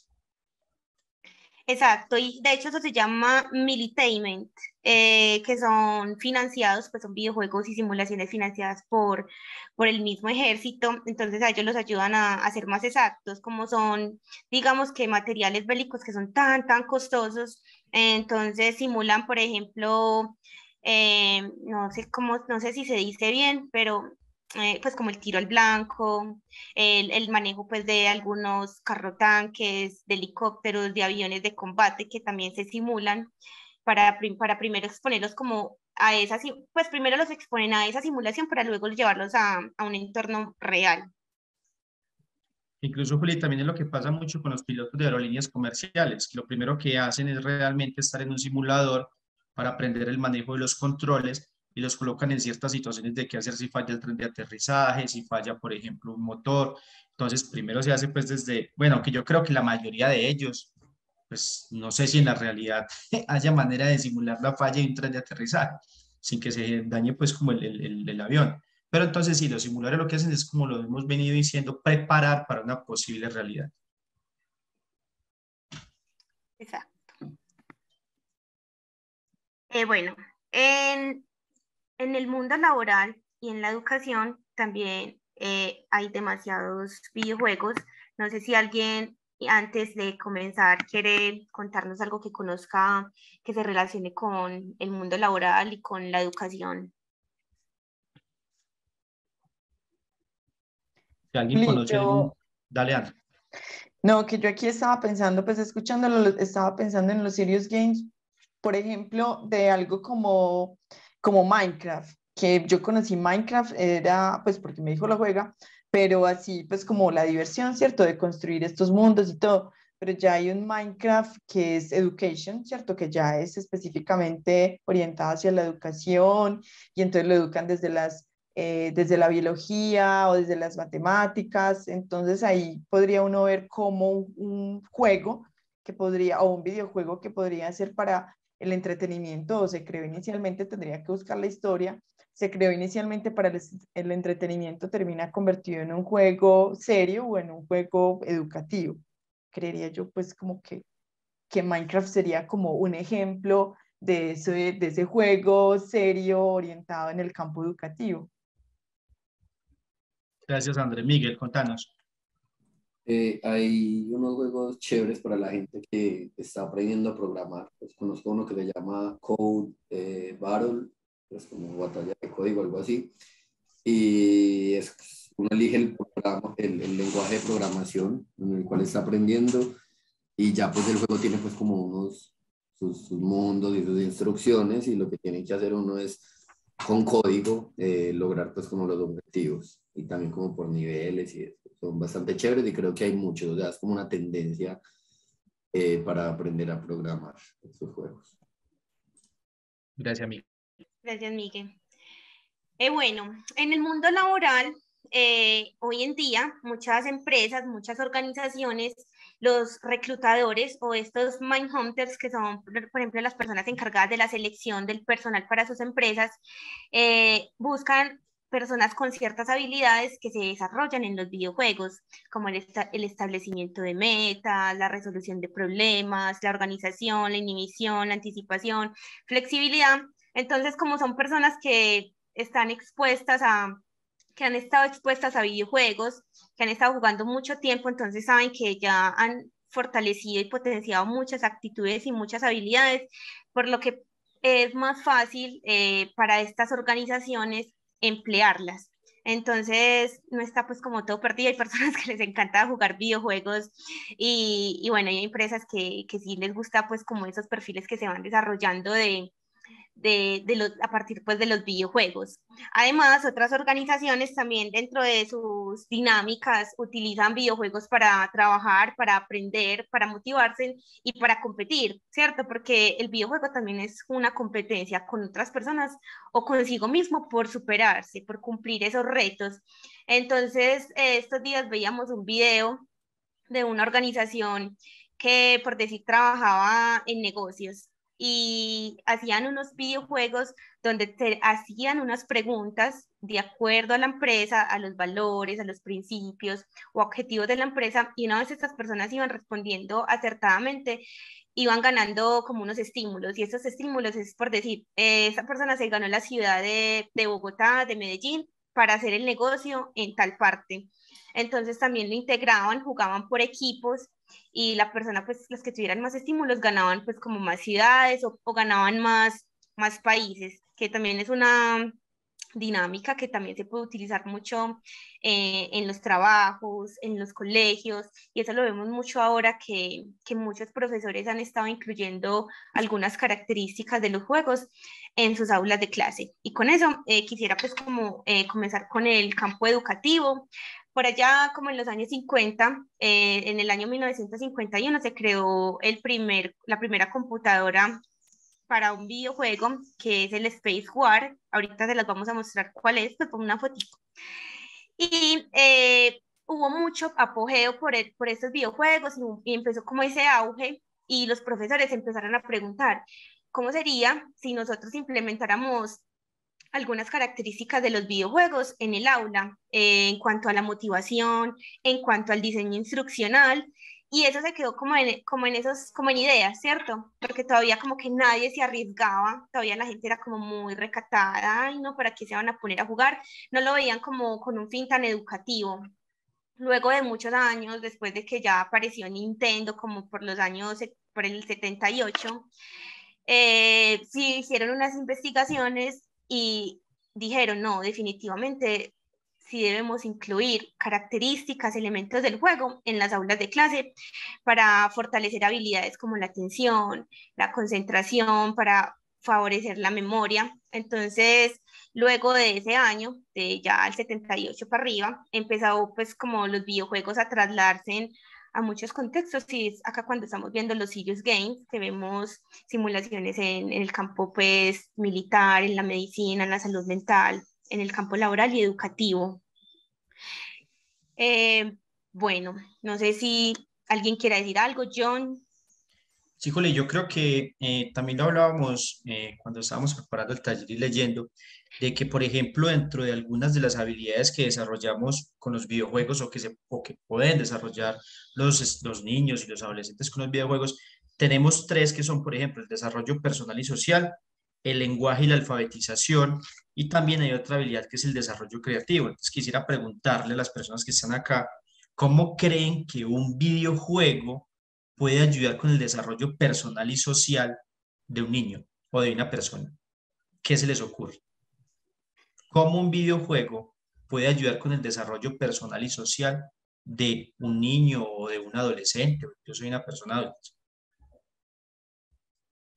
Exacto, y de hecho eso se llama militainment, que son financiados, pues son videojuegos y simulaciones financiadas por el mismo ejército, entonces a ellos los ayudan a ser más exactos, como son, digamos que materiales bélicos que son tan costosos, entonces simulan, por ejemplo, no sé si se dice bien, pero pues como el tiro al blanco, el manejo pues de algunos carrotanques, de helicópteros, de aviones de combate que también se simulan para primero exponerlos como a esa, pues primero los exponen a esa simulación para luego llevarlos a un entorno real. Incluso, Juli, también es lo que pasa mucho con los pilotos de aerolíneas comerciales, que lo primero que hacen es realmente estar en un simulador para aprender el manejo de los controles y los colocan en ciertas situaciones de qué hacer si falla el tren de aterrizaje, si falla, por ejemplo, un motor. Entonces, primero se hace pues desde, bueno, que yo creo que la mayoría de ellos, pues no sé si en la realidad haya manera de simular la falla de un tren de aterrizaje sin que se dañe pues como el avión. Pero entonces sí, los simuladores lo que hacen es, como lo hemos venido diciendo, preparar para una posible realidad. Exacto. Bueno, en el mundo laboral y en la educación también hay demasiados videojuegos. No sé si alguien antes de comenzar quiere contarnos algo que conozca, que se relacione con el mundo laboral y con la educación. Si alguien conoce algún... Dale, Ana. No, que yo aquí estaba pensando, pues escuchándolo, estaba pensando en los serious games, por ejemplo, de algo como Minecraft, que yo conocí Minecraft, era pues porque mi hijo lo juega, pero así pues como la diversión, ¿cierto? De construir estos mundos y todo, pero ya hay un Minecraft que es Education, ¿cierto? Que ya es específicamente orientado hacia la educación y entonces lo educan desde la biología o desde las matemáticas, entonces ahí podría uno ver como un juego que podría, o un videojuego que podría ser para el entretenimiento, o se creó inicialmente, tendría que buscar la historia, se creó inicialmente para el entretenimiento, termina convertido en un juego serio o en un juego educativo. Creería yo pues como que Minecraft sería como un ejemplo de ese juego serio orientado en el campo educativo. Gracias, André. Miguel, contanos. Hay unos juegos chéveres para la gente que está aprendiendo a programar. Pues conozco uno que se llama Code Battle, es como batalla de código, algo así. Y uno elige el lenguaje de programación en el cual está aprendiendo y ya pues el juego tiene pues como unos sus mundos y sus instrucciones, y lo que tiene que hacer uno es con código lograr pues como los objetivos, y también como por niveles, y eso. Son bastante chéveres y creo que hay muchos, o sea, es como una tendencia para aprender a programar estos juegos. Gracias, Miguel. Gracias, Miguel. Bueno, en el mundo laboral, hoy en día, muchas empresas, muchas organizaciones, los reclutadores o estos mindhunters, que son, por ejemplo, las personas encargadas de la selección del personal para sus empresas, buscan personas con ciertas habilidades que se desarrollan en los videojuegos, como el establecimiento de metas, la resolución de problemas, la organización, la inhibición, la anticipación, flexibilidad. Entonces, como son personas que están expuestas que han estado expuestas a videojuegos, que han estado jugando mucho tiempo, entonces saben que ya han fortalecido y potenciado muchas actitudes y muchas habilidades, por lo que es más fácil para estas organizaciones emplearlas. Entonces, no está pues como todo perdido. Hay personas que les encanta jugar videojuegos y bueno, hay empresas que sí les gusta pues como esos perfiles que se van desarrollando a partir pues de los videojuegos. Además, otras organizaciones también dentro de sus dinámicas utilizan videojuegos para trabajar, para aprender, para motivarse y para competir, ¿cierto? Porque el videojuego también es una competencia con otras personas o consigo mismo por superarse, por cumplir esos retos. Entonces, estos días veíamos un video de una organización que, por decir, trabajaba en negocios y hacían unos videojuegos donde te hacían unas preguntas de acuerdo a la empresa, a los valores, a los principios o objetivos de la empresa, y una vez estas personas iban respondiendo acertadamente, iban ganando como unos estímulos, y esos estímulos es por decir, esa persona se ganó la ciudad de Bogotá, de Medellín, para hacer el negocio en tal parte. Entonces también lo integraban, jugaban por equipos, y la persona, pues los que tuvieran más estímulos ganaban pues como más ciudades o ganaban más países, que también es una dinámica que también se puede utilizar mucho en los trabajos, en los colegios, y eso lo vemos mucho ahora que muchos profesores han estado incluyendo algunas características de los juegos en sus aulas de clase. Y con eso quisiera pues como comenzar con el campo educativo. Por allá, como en los años 50, en el año 1951 se creó la primera computadora para un videojuego, que es el Space War. Ahorita se las vamos a mostrar cuál es, pues pongo una fotito. Y hubo mucho apogeo por estos videojuegos, y empezó como ese auge, y los profesores empezaron a preguntar, ¿cómo sería si nosotros implementáramos algunas características de los videojuegos en el aula, en cuanto a la motivación, en cuanto al diseño instruccional? Y eso se quedó como en ideas, ¿cierto? Porque todavía como que nadie se arriesgaba, todavía la gente era como muy recatada, ay no, ¿para qué se van a poner a jugar? No lo veían como con un fin tan educativo. Luego de muchos años, después de que ya apareció Nintendo, como por el 78, sí hicieron unas investigaciones y dijeron, no, definitivamente sí debemos incluir características, elementos del juego en las aulas de clase para fortalecer habilidades como la atención, la concentración, para favorecer la memoria. Entonces, luego de ese año, de ya el 78 para arriba, empezó pues como los videojuegos a trasladarse a muchos contextos, y es acá cuando estamos viendo los Serious Games, que vemos simulaciones en el campo pues militar, en la medicina, en la salud mental, en el campo laboral y educativo. Bueno, no sé si alguien quiera decir algo. John. Sí, Juli, yo creo que también lo hablábamos cuando estábamos preparando el taller y leyendo, de que, por ejemplo, dentro de algunas de las habilidades que desarrollamos con los videojuegos o que pueden desarrollar los niños y los adolescentes con los videojuegos, tenemos tres que son, por ejemplo, el desarrollo personal y social, el lenguaje y la alfabetización, y también hay otra habilidad que es el desarrollo creativo. Entonces, quisiera preguntarle a las personas que están acá, ¿cómo creen que un videojuego puede ayudar con el desarrollo personal y social de un niño o de una persona? ¿Qué se les ocurre? ¿Cómo un videojuego puede ayudar con el desarrollo personal y social de un niño o de un adolescente o incluso de una persona adulta?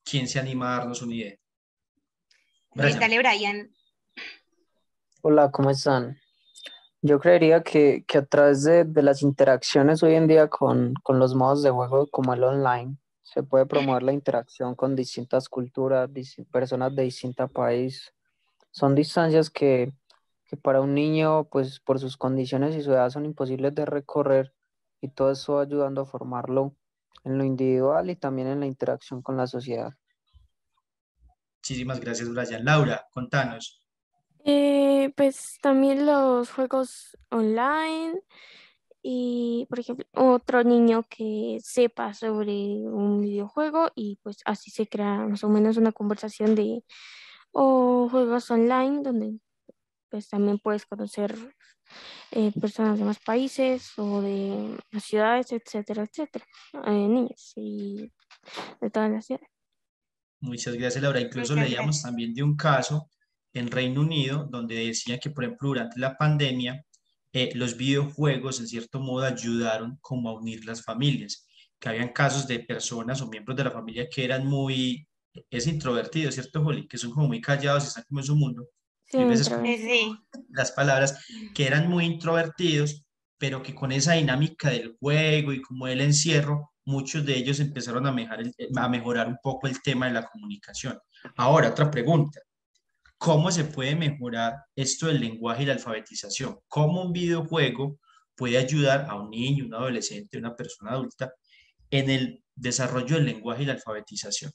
¿Quién se anima a darnos una idea? Brian. Dale, Brian. Hola, ¿cómo están? Yo creería que a través de las interacciones hoy en día con los modos de juego como el online, se puede promover la interacción con distintas culturas, personas de distintos países. Son distancias que para un niño, pues por sus condiciones y su edad son imposibles de recorrer, y todo eso va ayudando a formarlo en lo individual y también en la interacción con la sociedad. Muchísimas gracias, Brian. Laura, contanos. Pues también los juegos online y, por ejemplo, otro niño que sepa sobre un videojuego y pues así se crea más o menos una conversación o juegos online donde pues también puedes conocer personas de más países o de las ciudades, etcétera, etcétera, niños y de todas las ciudades. Muchas gracias, Laura. Incluso Muchas leíamos gracias. también de un caso en Reino Unido donde decía que, por ejemplo, durante la pandemia, los videojuegos, en cierto modo, ayudaron como a unir las familias, que habían casos de personas o miembros de la familia que eran es introvertidos, ¿cierto, Juli? Que son como muy callados y están como en su mundo. Sí, Y a veces Sí. las palabras, que eran muy introvertidos, pero que con esa dinámica del juego y como el encierro, muchos de ellos empezaron a mejorar un poco el tema de la comunicación. Ahora, otra pregunta. ¿Cómo se puede mejorar esto del lenguaje y la alfabetización? ¿Cómo un videojuego puede ayudar a un niño, un adolescente, una persona adulta en el desarrollo del lenguaje y la alfabetización?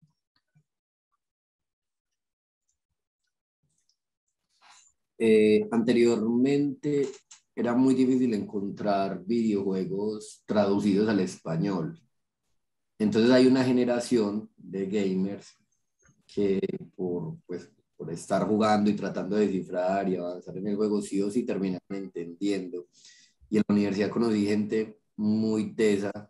Anteriormente era muy difícil encontrar videojuegos traducidos al español. Entonces hay una generación de gamers que por estar jugando y tratando de descifrar y avanzar en el juego, sí o sí terminan entendiendo. Y en la universidad conocí gente muy tesa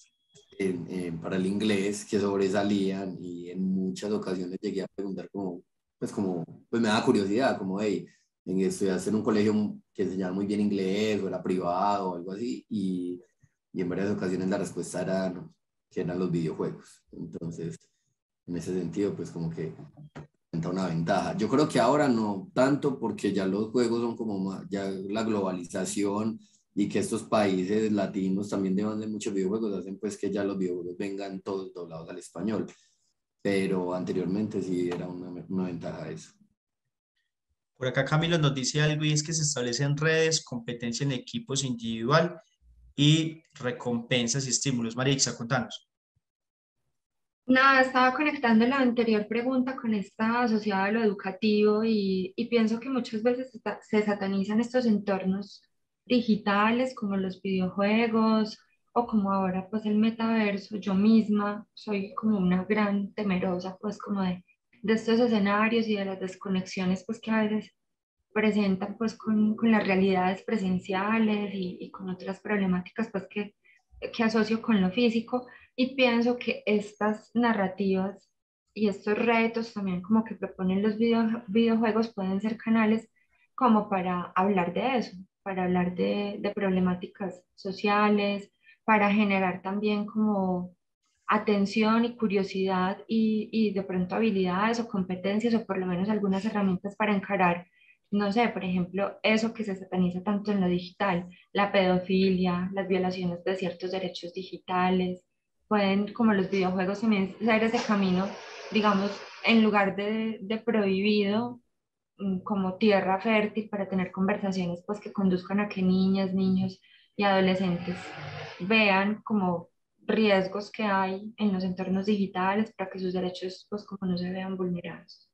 para el inglés, que sobresalían, y en muchas ocasiones llegué a preguntar pues me da curiosidad, como, hey, estudiaste en un colegio que enseñaba muy bien inglés, o era privado, o algo así, y en varias ocasiones la respuesta era no, que eran los videojuegos. Entonces, en ese sentido, pues como que presenta una ventaja. Yo creo que ahora no tanto, porque ya los juegos son como más, ya la globalización y que estos países latinos también demanden muchos videojuegos, hacen pues que ya los videojuegos vengan todos doblados al español. Pero anteriormente sí era una ventaja eso. Por acá Camilo nos dice algo, y es que se establecen redes, competencia en equipos individual y recompensas y estímulos. Marixa, contanos. Nada, estaba conectando la anterior pregunta con esta asociada a lo educativo y pienso que muchas veces se satanizan estos entornos digitales como los videojuegos o como ahora pues el metaverso. Yo misma soy como una gran temerosa pues como de estos escenarios y de las desconexiones pues que a veces presentan pues con las realidades presenciales y con otras problemáticas pues que asocio con lo físico, y pienso que estas narrativas y estos retos también como que proponen los videojuegos pueden ser canales como para hablar de eso, para hablar de problemáticas sociales, para generar también como atención y curiosidad y de pronto habilidades o competencias o por lo menos algunas herramientas para encarar, no sé, por ejemplo, eso que se sataniza tanto en lo digital, la pedofilia, las violaciones de ciertos derechos digitales, pueden, como los videojuegos, también ser ese camino, digamos, en lugar de prohibido, como tierra fértil para tener conversaciones pues que conduzcan a que niñas, niños y adolescentes vean como riesgos que hay en los entornos digitales para que sus derechos pues como no se vean vulnerados.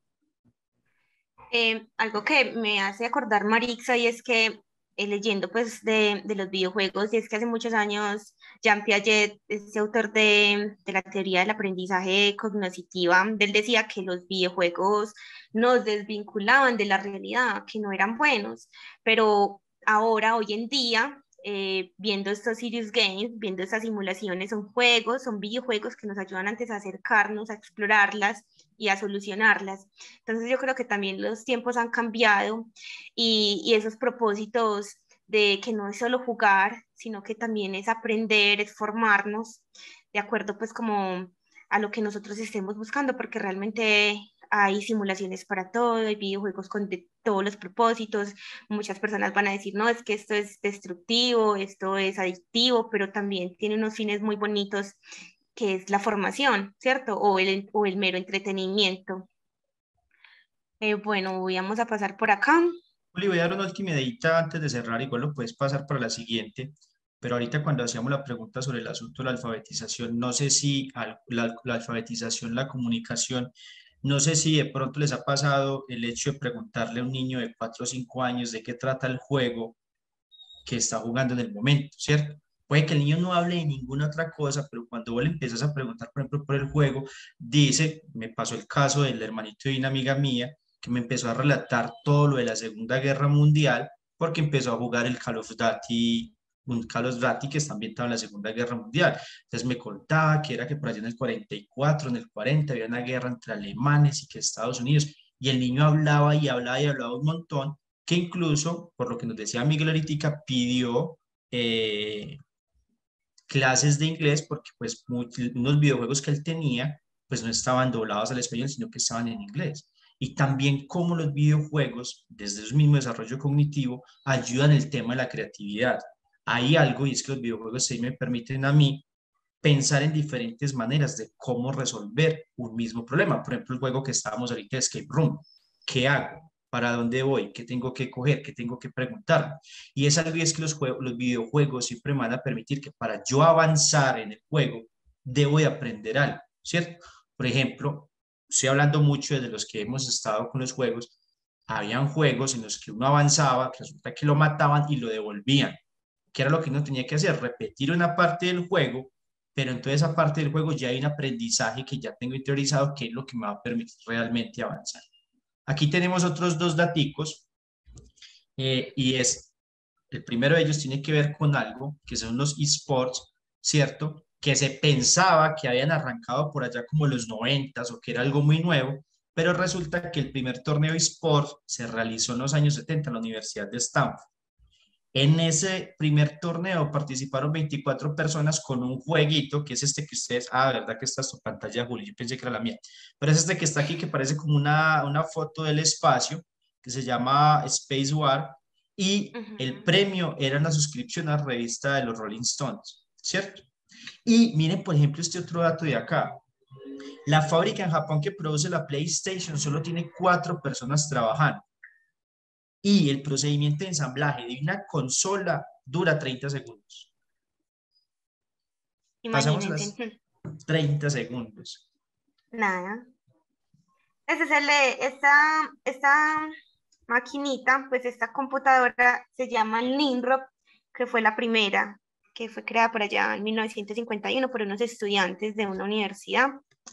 Algo que me hace acordar Marixa, y es que leyendo pues de los videojuegos, y es que hace muchos años Jean Piaget, este autor de la teoría del aprendizaje cognitiva, él decía que los videojuegos nos desvinculaban de la realidad, que no eran buenos, pero ahora, hoy en día, viendo estos serious games, viendo estas simulaciones, son juegos, son videojuegos que nos ayudan antes a acercarnos, a explorarlas y a solucionarlas. Entonces yo creo que también los tiempos han cambiado, y esos propósitos de que no es solo jugar, sino que también es aprender, es formarnos, de acuerdo pues como a lo que nosotros estemos buscando, porque realmente hay simulaciones para todo, hay videojuegos con de todos los propósitos. Muchas personas van a decir, no, es que esto es destructivo, esto es adictivo, pero también tiene unos fines muy bonitos, que es la formación, ¿cierto? O el mero entretenimiento. Bueno, vamos a pasar por acá. Juli, voy a dar una última ideita antes de cerrar, igual lo puedes pasar para la siguiente, pero ahorita cuando hacíamos la pregunta sobre el asunto de la alfabetización, no sé si la alfabetización, la comunicación, no sé si de pronto les ha pasado el hecho de preguntarle a un niño de 4 o 5 años de qué trata el juego que está jugando en el momento, ¿cierto? Puede que el niño no hable de ninguna otra cosa, pero cuando vos le empiezas a preguntar, por ejemplo, por el juego, dice, me pasó el caso del hermanito de una amiga mía, que me empezó a relatar todo lo de la Segunda Guerra Mundial, porque empezó a jugar el Call of Duty, un Call of Duty que está ambientado en la Segunda Guerra Mundial. Entonces me contaba que era que por allá en el 44, en el 40, había una guerra entre alemanes y que Estados Unidos, y el niño hablaba y hablaba y hablaba un montón, que incluso, por lo que nos decía Miguel ahorita, pidió clases de inglés porque pues unos videojuegos que él tenía pues no estaban doblados al español, sino que estaban en inglés. Y también cómo los videojuegos, desde su mismo desarrollo cognitivo, ayudan el tema de la creatividad. Hay algo, y es que los videojuegos sí me permiten a mí pensar en diferentes maneras de cómo resolver un mismo problema. Por ejemplo, el juego que estábamos ahorita, Escape Room. ¿Qué hago? ¿Para dónde voy? ¿Qué tengo que coger? ¿Qué tengo que preguntar? Y es algo, y es que los videojuegos siempre me van a permitir que para yo avanzar en el juego, debo de aprender algo, ¿cierto? Por ejemplo, estoy hablando mucho de los que hemos estado con los juegos. Habían juegos en los que uno avanzaba, que resulta que lo mataban y lo devolvían. ¿Qué era lo que uno tenía que hacer? Repetir una parte del juego, pero en toda esa parte del juego ya hay un aprendizaje que ya tengo interiorizado, que es lo que me va a permitir realmente avanzar. Aquí tenemos otros dos daticos, y es, el primero de ellos tiene que ver con algo, que son los esports, ¿cierto? Que se pensaba que habían arrancado por allá como los 90s o que era algo muy nuevo, pero resulta que el primer torneo esports se realizó en los años 70 en la Universidad de Stanford. En ese primer torneo participaron 24 personas con un jueguito, que es este que ustedes, verdad que esta es tu pantalla, Juli, yo pensé que era la mía, pero es este que está aquí, que parece como una foto del espacio, que se llama Space War, y el premio era una suscripción a la revista de los Rolling Stones, ¿cierto? Y miren, por ejemplo, este otro dato de acá. La fábrica en Japón que produce la PlayStation solo tiene 4 personas trabajando. Y el procedimiento de ensamblaje de una consola dura 30 segundos. Pasamos a las 30 segundos. Nada. Ese es esta maquinita, pues esta computadora se llama Nimrod, que fue la primera, que fue creada por allá en 1951 por unos estudiantes de una universidad,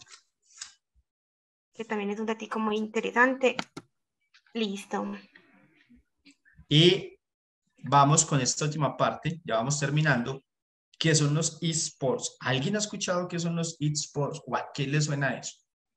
que también es un datico muy interesante. Listo. Y vamos con esta última parte, ya vamos terminando, que son los esports. ¿Alguien ha escuchado qué son los esports? ¿Qué le suena a eso?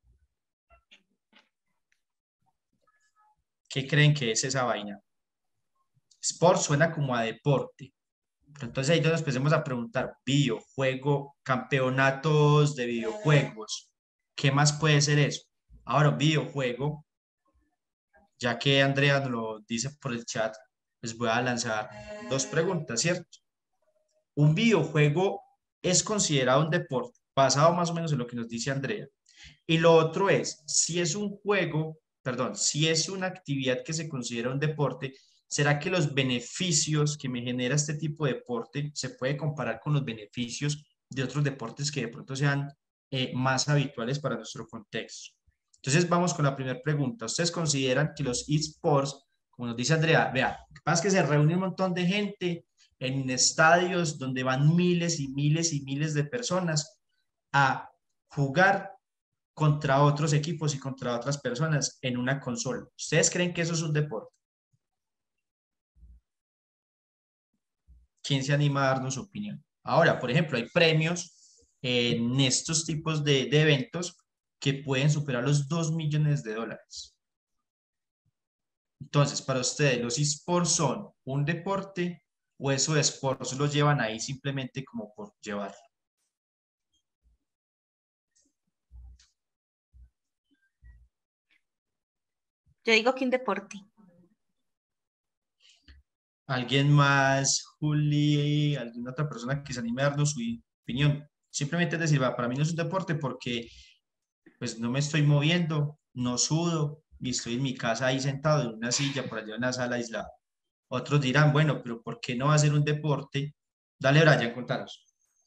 ¿Qué creen que es esa vaina? Sport suena como a deporte. Pero entonces ahí nos empecemos a preguntar, videojuego, campeonatos de videojuegos. ¿Qué más puede ser eso? Ahora, videojuego, ya que Andrea nos lo dice por el chat, les voy a lanzar 2 preguntas, ¿cierto? Un videojuego es considerado un deporte, basado más o menos en lo que nos dice Andrea. Y lo otro es, si es un juego, perdón, si es una actividad que se considera un deporte, ¿será que los beneficios que me genera este tipo de deporte se puede comparar con los beneficios de otros deportes que de pronto sean más habituales para nuestro contexto? Entonces vamos con la primera pregunta. ¿Ustedes consideran que los esports, como nos dice Andrea, vea, lo que pasa es que se reúne un montón de gente en estadios donde van miles y miles y miles de personas a jugar contra otros equipos y contra otras personas en una consola? ¿Ustedes creen que eso es un deporte? ¿Quién se anima a darnos su opinión? Ahora, por ejemplo, hay premios en estos tipos de eventos que pueden superar los $2 millones. Entonces, para ustedes, ¿los esports son un deporte o esos esports los llevan ahí simplemente como por llevarlo? Yo digo que un deporte. ¿Alguien más, Juli, alguna otra persona que se anime a darnos su opinión? Simplemente es decir, va, para mí no es un deporte porque pues no me estoy moviendo, no sudo y estoy en mi casa ahí sentado en una silla por allá en una sala aislada. Otros dirán, bueno, pero ¿por qué no va a ser un deporte? Dale, Brian, contanos.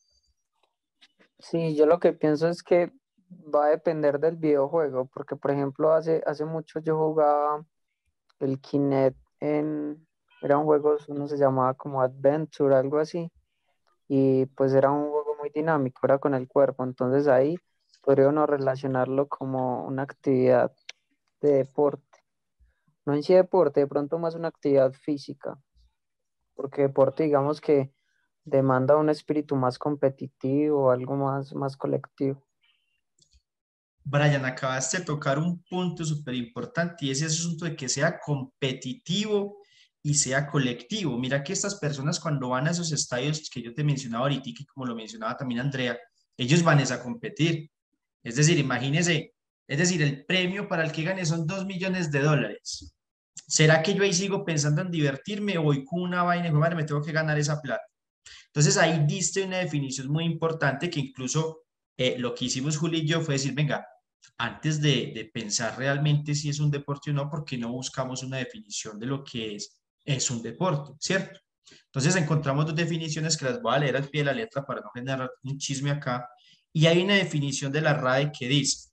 Sí, yo lo que pienso es que va a depender del videojuego, porque por ejemplo hace mucho yo jugaba el Kinect era un juego, uno se llamaba como Adventure, algo así, y pues era un juego muy dinámico, era con el cuerpo, entonces ahí podría uno relacionarlo como una actividad de deporte, no en sí deporte, de pronto más una actividad física, porque deporte digamos que demanda un espíritu más competitivo, algo más colectivo. Brian, acabaste de tocar un punto súper importante y ese asunto de que sea competitivo y sea colectivo. Mira que estas personas cuando van a esos estadios que yo te mencionaba ahorita y que como lo mencionaba también Andrea, ellos van a competir. Es decir, imagínese, es decir, el premio para el que gane son $2 millones. ¿Será que yo ahí sigo pensando en divertirme o voy con una vaina y madre, me tengo que ganar esa plata? Entonces ahí diste una definición muy importante que incluso lo que hicimos Juli y yo fue decir, venga, antes de pensar realmente si es un deporte o no, ¿por qué no buscamos una definición de lo que es un deporte, ¿cierto? Entonces encontramos dos definiciones que las voy a leer al pie de la letra para no generar un chisme acá. Y hay una definición de la RAE que dice,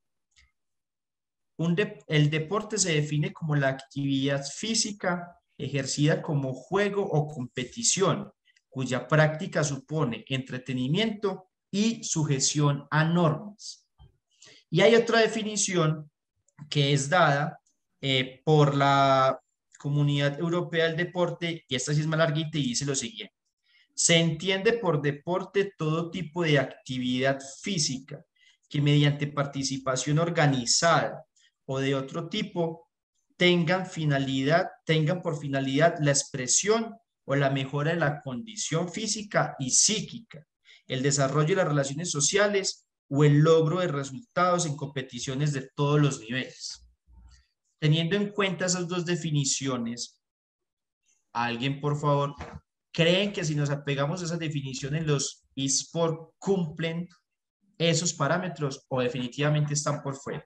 el deporte se define como la actividad física ejercida como juego o competición, cuya práctica supone entretenimiento y sujeción a normas. Y hay otra definición que es dada por la Comunidad Europea del Deporte, y esta sí es más larguita y dice lo siguiente. Se entiende por deporte todo tipo de actividad física que mediante participación organizada o de otro tipo tengan por finalidad la expresión o la mejora de la condición física y psíquica, el desarrollo de las relaciones sociales o el logro de resultados en competiciones de todos los niveles. Teniendo en cuenta esas dos definiciones, alguien por favor, ¿creen que si nos apegamos a esas definiciones los eSports cumplen esos parámetros o definitivamente están por fuera?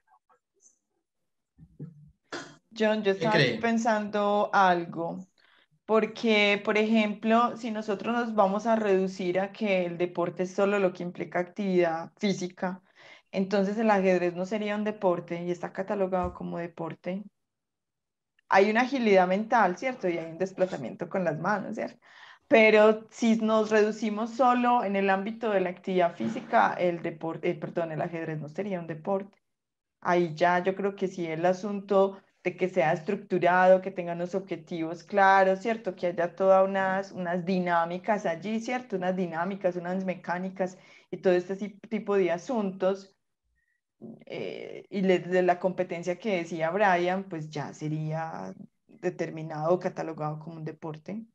John, yo estaba aquí pensando algo, porque, por ejemplo, si nosotros nos vamos a reducir a que el deporte es solo lo que implica actividad física, entonces el ajedrez no sería un deporte y está catalogado como deporte. Hay una agilidad mental, ¿cierto? Y hay un desplazamiento con las manos, ¿cierto? Pero si nos reducimos solo en el ámbito de la actividad física, el deporte, perdón, el ajedrez no sería un deporte. Ahí ya yo creo que sí el asunto de que sea estructurado, que tenga unos objetivos claros, ¿cierto? Que haya todas unas dinámicas allí, ¿cierto? Unas dinámicas, unas mecánicas y todo este tipo de asuntos. Y de la competencia que decía Brian, pues ya sería determinado o catalogado como un deporte.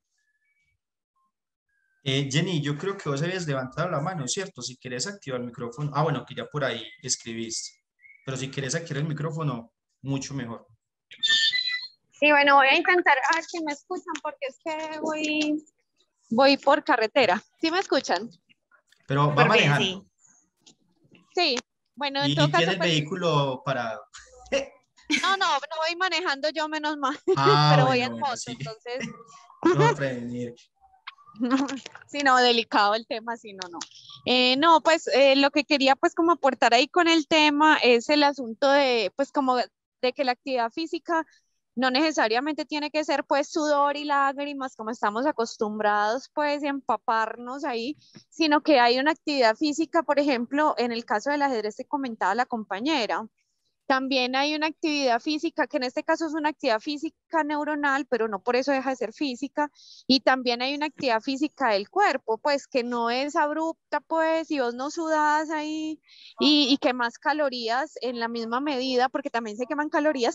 Jenny, yo creo que vos habías levantado la mano, ¿cierto? Si quieres activar el micrófono. Ah, bueno, que ya por ahí escribiste. Pero si quieres activar el micrófono, mucho mejor. Sí, bueno, voy a intentar a ver si me escuchan porque es que voy por carretera. ¿Sí me escuchan? Pero va manejando. Sí, bueno, en Y todo tiene caso, el pues, vehículo parado. no voy manejando yo menos mal, Ah, pero bueno, voy en bueno, moto, sí. entonces, No prevenir. sí, no, delicado el tema, sí, no. No, pues lo que quería pues como aportar ahí con el tema es el asunto de pues como de que la actividad física no necesariamente tiene que ser pues sudor y lágrimas como estamos acostumbrados pues y empaparnos ahí, sino que hay una actividad física, por ejemplo, en el caso del ajedrez que comentaba la compañera. También hay una actividad física, que en este caso es una actividad física neuronal, pero no por eso deja de ser física. Y también hay una actividad física del cuerpo, pues que no es abrupta, pues, y vos no sudas ahí y quemas calorías en la misma medida, porque también se queman calorías,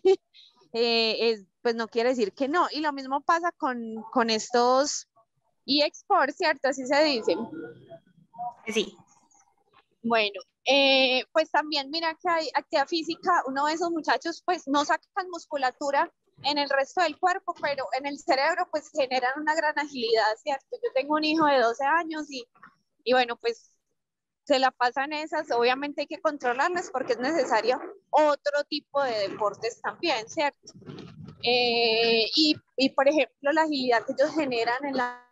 pues no quiere decir que no. Y lo mismo pasa con estos eSports, ¿cierto? Así se dicen. Sí. Bueno, Pues también mira que hay actividad física, uno de esos muchachos pues no sacan musculatura en el resto del cuerpo, pero en el cerebro pues generan una gran agilidad, ¿cierto? Yo tengo un hijo de 12 años y bueno, pues se la pasan esas, obviamente hay que controlarlas porque es necesario otro tipo de deportes también, ¿cierto? Y por ejemplo, la agilidad que ellos generan en la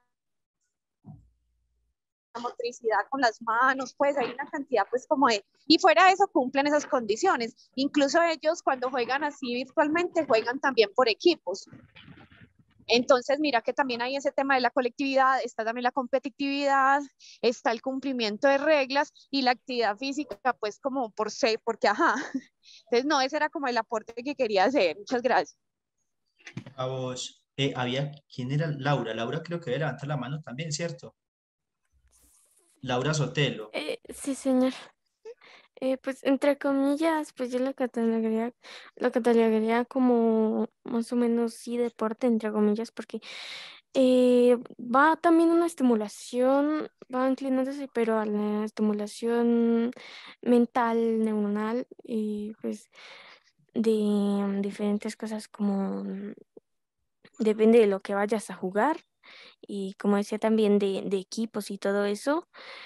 motricidad con las manos, pues hay una cantidad pues como de, y fuera de eso cumplen esas condiciones, incluso ellos cuando juegan así virtualmente juegan también por equipos. Entonces, mira que también hay ese tema de la colectividad, está también la competitividad, está el cumplimiento de reglas y la actividad física, pues como por ser, porque ajá. Entonces, no, ese era como el aporte que quería hacer. Muchas gracias. A vos, ¿quién era Laura? Laura creo que levanta la mano también, ¿cierto? Laura Sotelo. Sí, señor. Pues entre comillas, pues yo lo catalogaría como más o menos sí deporte, entre comillas, porque va también una estimulación, va inclinándose, pero a la estimulación mental, neuronal, y pues de diferentes cosas como depende de lo que vayas a jugar y como decía también de equipos y todo eso,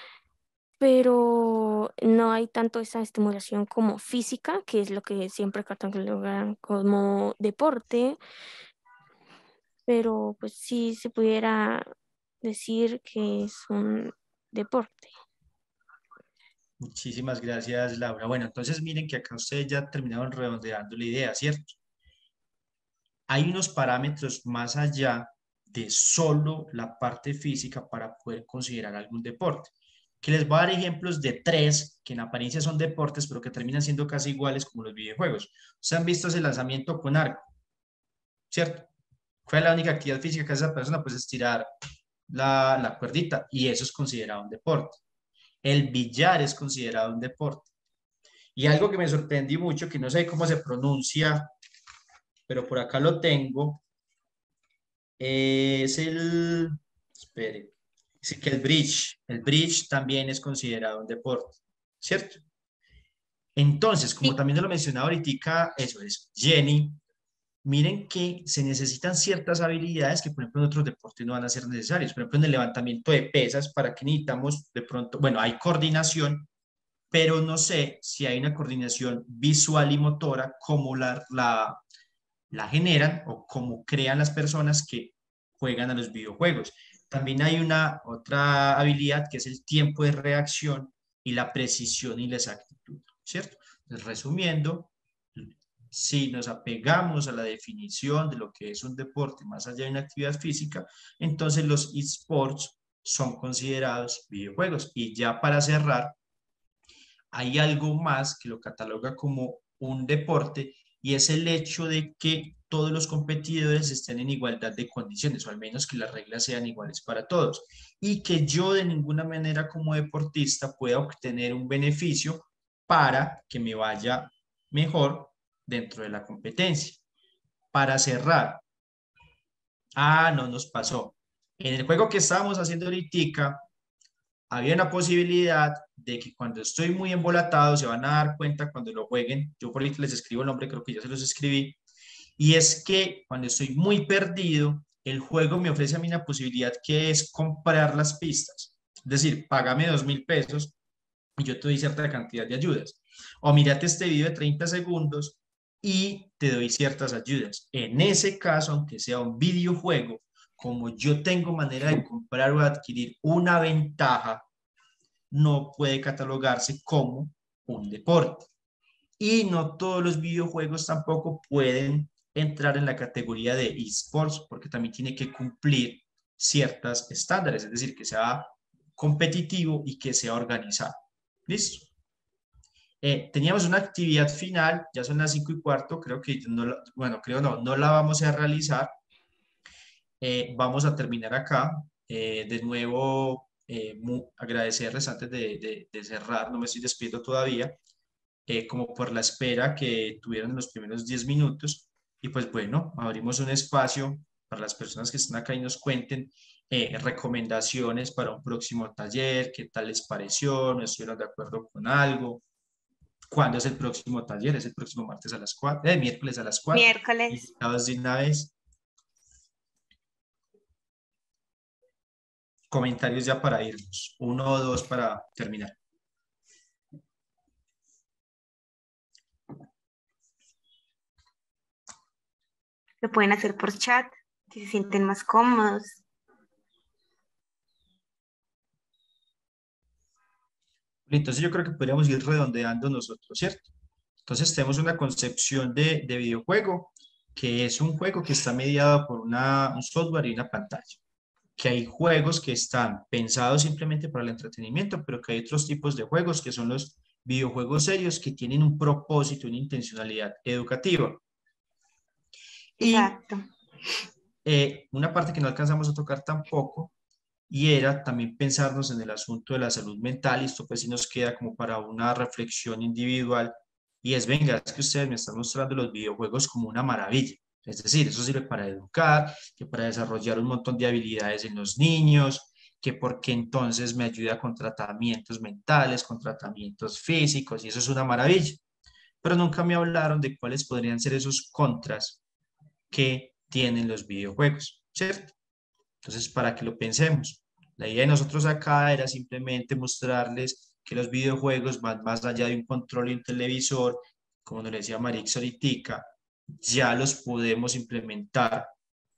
pero no hay tanto esa estimulación como física, que es lo que siempre catalogan como deporte, pero pues sí se pudiera decir que es un deporte. Muchísimas gracias, Laura. Bueno, entonces miren que acá ustedes ya terminaron redondeando la idea, ¿cierto? Hay unos parámetros más allá de solo la parte física para poder considerar algún deporte. Que les voy a dar ejemplos de 3 que en apariencia son deportes, pero que terminan siendo casi iguales como los videojuegos. Ustedes han visto ese lanzamiento con arco, ¿cierto? ¿Cuál es la única actividad física que hace esa persona? Pues estirar la cuerdita y eso es considerado un deporte. El billar es considerado un deporte. Y algo que me sorprendí mucho, que no sé cómo se pronuncia, pero por acá lo tengo, es espere, dice que el bridge también es considerado un deporte, ¿cierto? Entonces, como también lo mencionaba ahorita, eso es, Jenny, miren que se necesitan ciertas habilidades que, por ejemplo, en otros deportes no van a ser necesarias. Por ejemplo, en el levantamiento de pesas, para que necesitamos de pronto, bueno, hay coordinación, pero no sé si hay una coordinación visual y motora como la generan o como crean las personas que juegan a los videojuegos. También hay una otra habilidad que es el tiempo de reacción y la precisión y la exactitud, ¿cierto? Entonces, resumiendo, si nos apegamos a la definición de lo que es un deporte más allá de una actividad física, entonces los esports son considerados videojuegos. Y ya para cerrar, hay algo más que lo cataloga como un deporte y es el hecho de que todos los competidores estén en igualdad de condiciones, o al menos que las reglas sean iguales para todos, y que yo de ninguna manera como deportista pueda obtener un beneficio para que me vaya mejor dentro de la competencia. Para cerrar, no nos pasó. En el juego que estábamos haciendo ahorita, había una posibilidad de que cuando estoy muy embolatado, se van a dar cuenta cuando lo jueguen, yo por ahí les escribo el nombre, creo que ya se los escribí, y es que cuando estoy muy perdido, el juego me ofrece a mí una posibilidad que es comprar las pistas, es decir, págame 2.000 pesos y yo te doy cierta cantidad de ayudas, o mírate este video de 30 segundos y te doy ciertas ayudas. En ese caso, aunque sea un videojuego, como yo tengo manera de comprar o adquirir una ventaja, no puede catalogarse como un deporte. Y no todos los videojuegos tampoco pueden entrar en la categoría de esports, porque también tiene que cumplir ciertos estándares, es decir, que sea competitivo y que sea organizado. ¿Listo? Teníamos una actividad final, ya son las 5:15, creo que no la vamos a realizar. Vamos a terminar acá. De nuevo, agradecerles antes de cerrar, no me estoy despidiendo todavía, como por la espera que tuvieron en los primeros 10 minutos. Y pues bueno, abrimos un espacio para las personas que están acá y nos cuenten recomendaciones para un próximo taller, qué tal les pareció, no estuvieron de acuerdo con algo. ¿Cuándo es el próximo taller? Es el próximo martes a las 4, miércoles a las 4. Miércoles. Invitados de una vez. Comentarios ya para irnos. 1 o 2 para terminar. Lo pueden hacer por chat, si se sienten más cómodos. Entonces yo creo que podríamos ir redondeando nosotros, ¿cierto? Entonces tenemos una concepción de videojuego, que es un juego que está mediado por un software y una pantalla. Que hay juegos que están pensados simplemente para el entretenimiento, pero que hay otros tipos de juegos que son los videojuegos serios que tienen un propósito, una intencionalidad educativa. Exacto. Y una parte que no alcanzamos a tocar tampoco, y era también pensarnos en el asunto de la salud mental, y esto pues sí nos queda como para una reflexión individual, y es, venga, es que ustedes me están mostrando los videojuegos como una maravilla, es decir, eso sirve para educar, que para desarrollar un montón de habilidades en los niños, que porque entonces me ayuda con tratamientos mentales, con tratamientos físicos, y eso es una maravilla, pero nunca me hablaron de cuáles podrían ser esos contras que tienen los videojuegos, ¿cierto? Entonces, para que lo pensemos, la idea de nosotros acá era simplemente mostrarles que los videojuegos van más allá de un control y un televisor, como nos decía Marix ahorita, ya los podemos implementar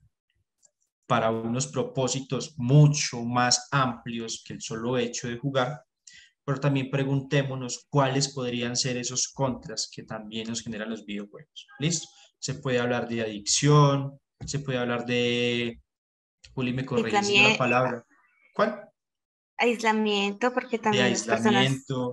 para unos propósitos mucho más amplios que el solo hecho de jugar, pero también preguntémonos cuáles podrían ser esos contras que también nos generan los videojuegos. ¿Listo? Se puede hablar de adicción, se puede hablar de... Juli me corrige si no la palabra. ¿Cuál? Aislamiento, porque también de las personas... aislamiento.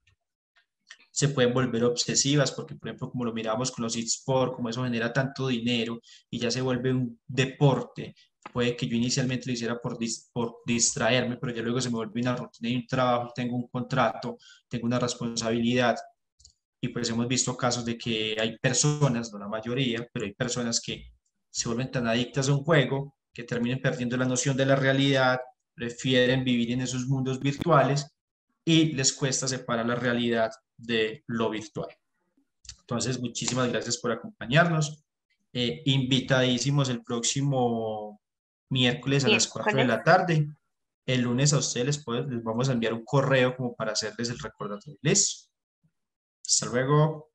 Se pueden volver obsesivas, porque por ejemplo, como lo miramos con los eSports, como eso genera tanto dinero y ya se vuelve un deporte, puede que yo inicialmente lo hiciera por distraerme, pero ya luego se me vuelve una rutina y un trabajo, tengo un contrato, tengo una responsabilidad, y pues hemos visto casos de que hay personas, no la mayoría, pero hay personas que se vuelven tan adictas a un juego que terminan perdiendo la noción de la realidad, prefieren vivir en esos mundos virtuales y les cuesta separar la realidad de lo virtual. Entonces, muchísimas gracias por acompañarnos. Invitadísimos el próximo miércoles a las 4 de la tarde. El lunes a ustedes les vamos a enviar un correo como para hacerles el recordatorio. ¿Listo? Hasta luego.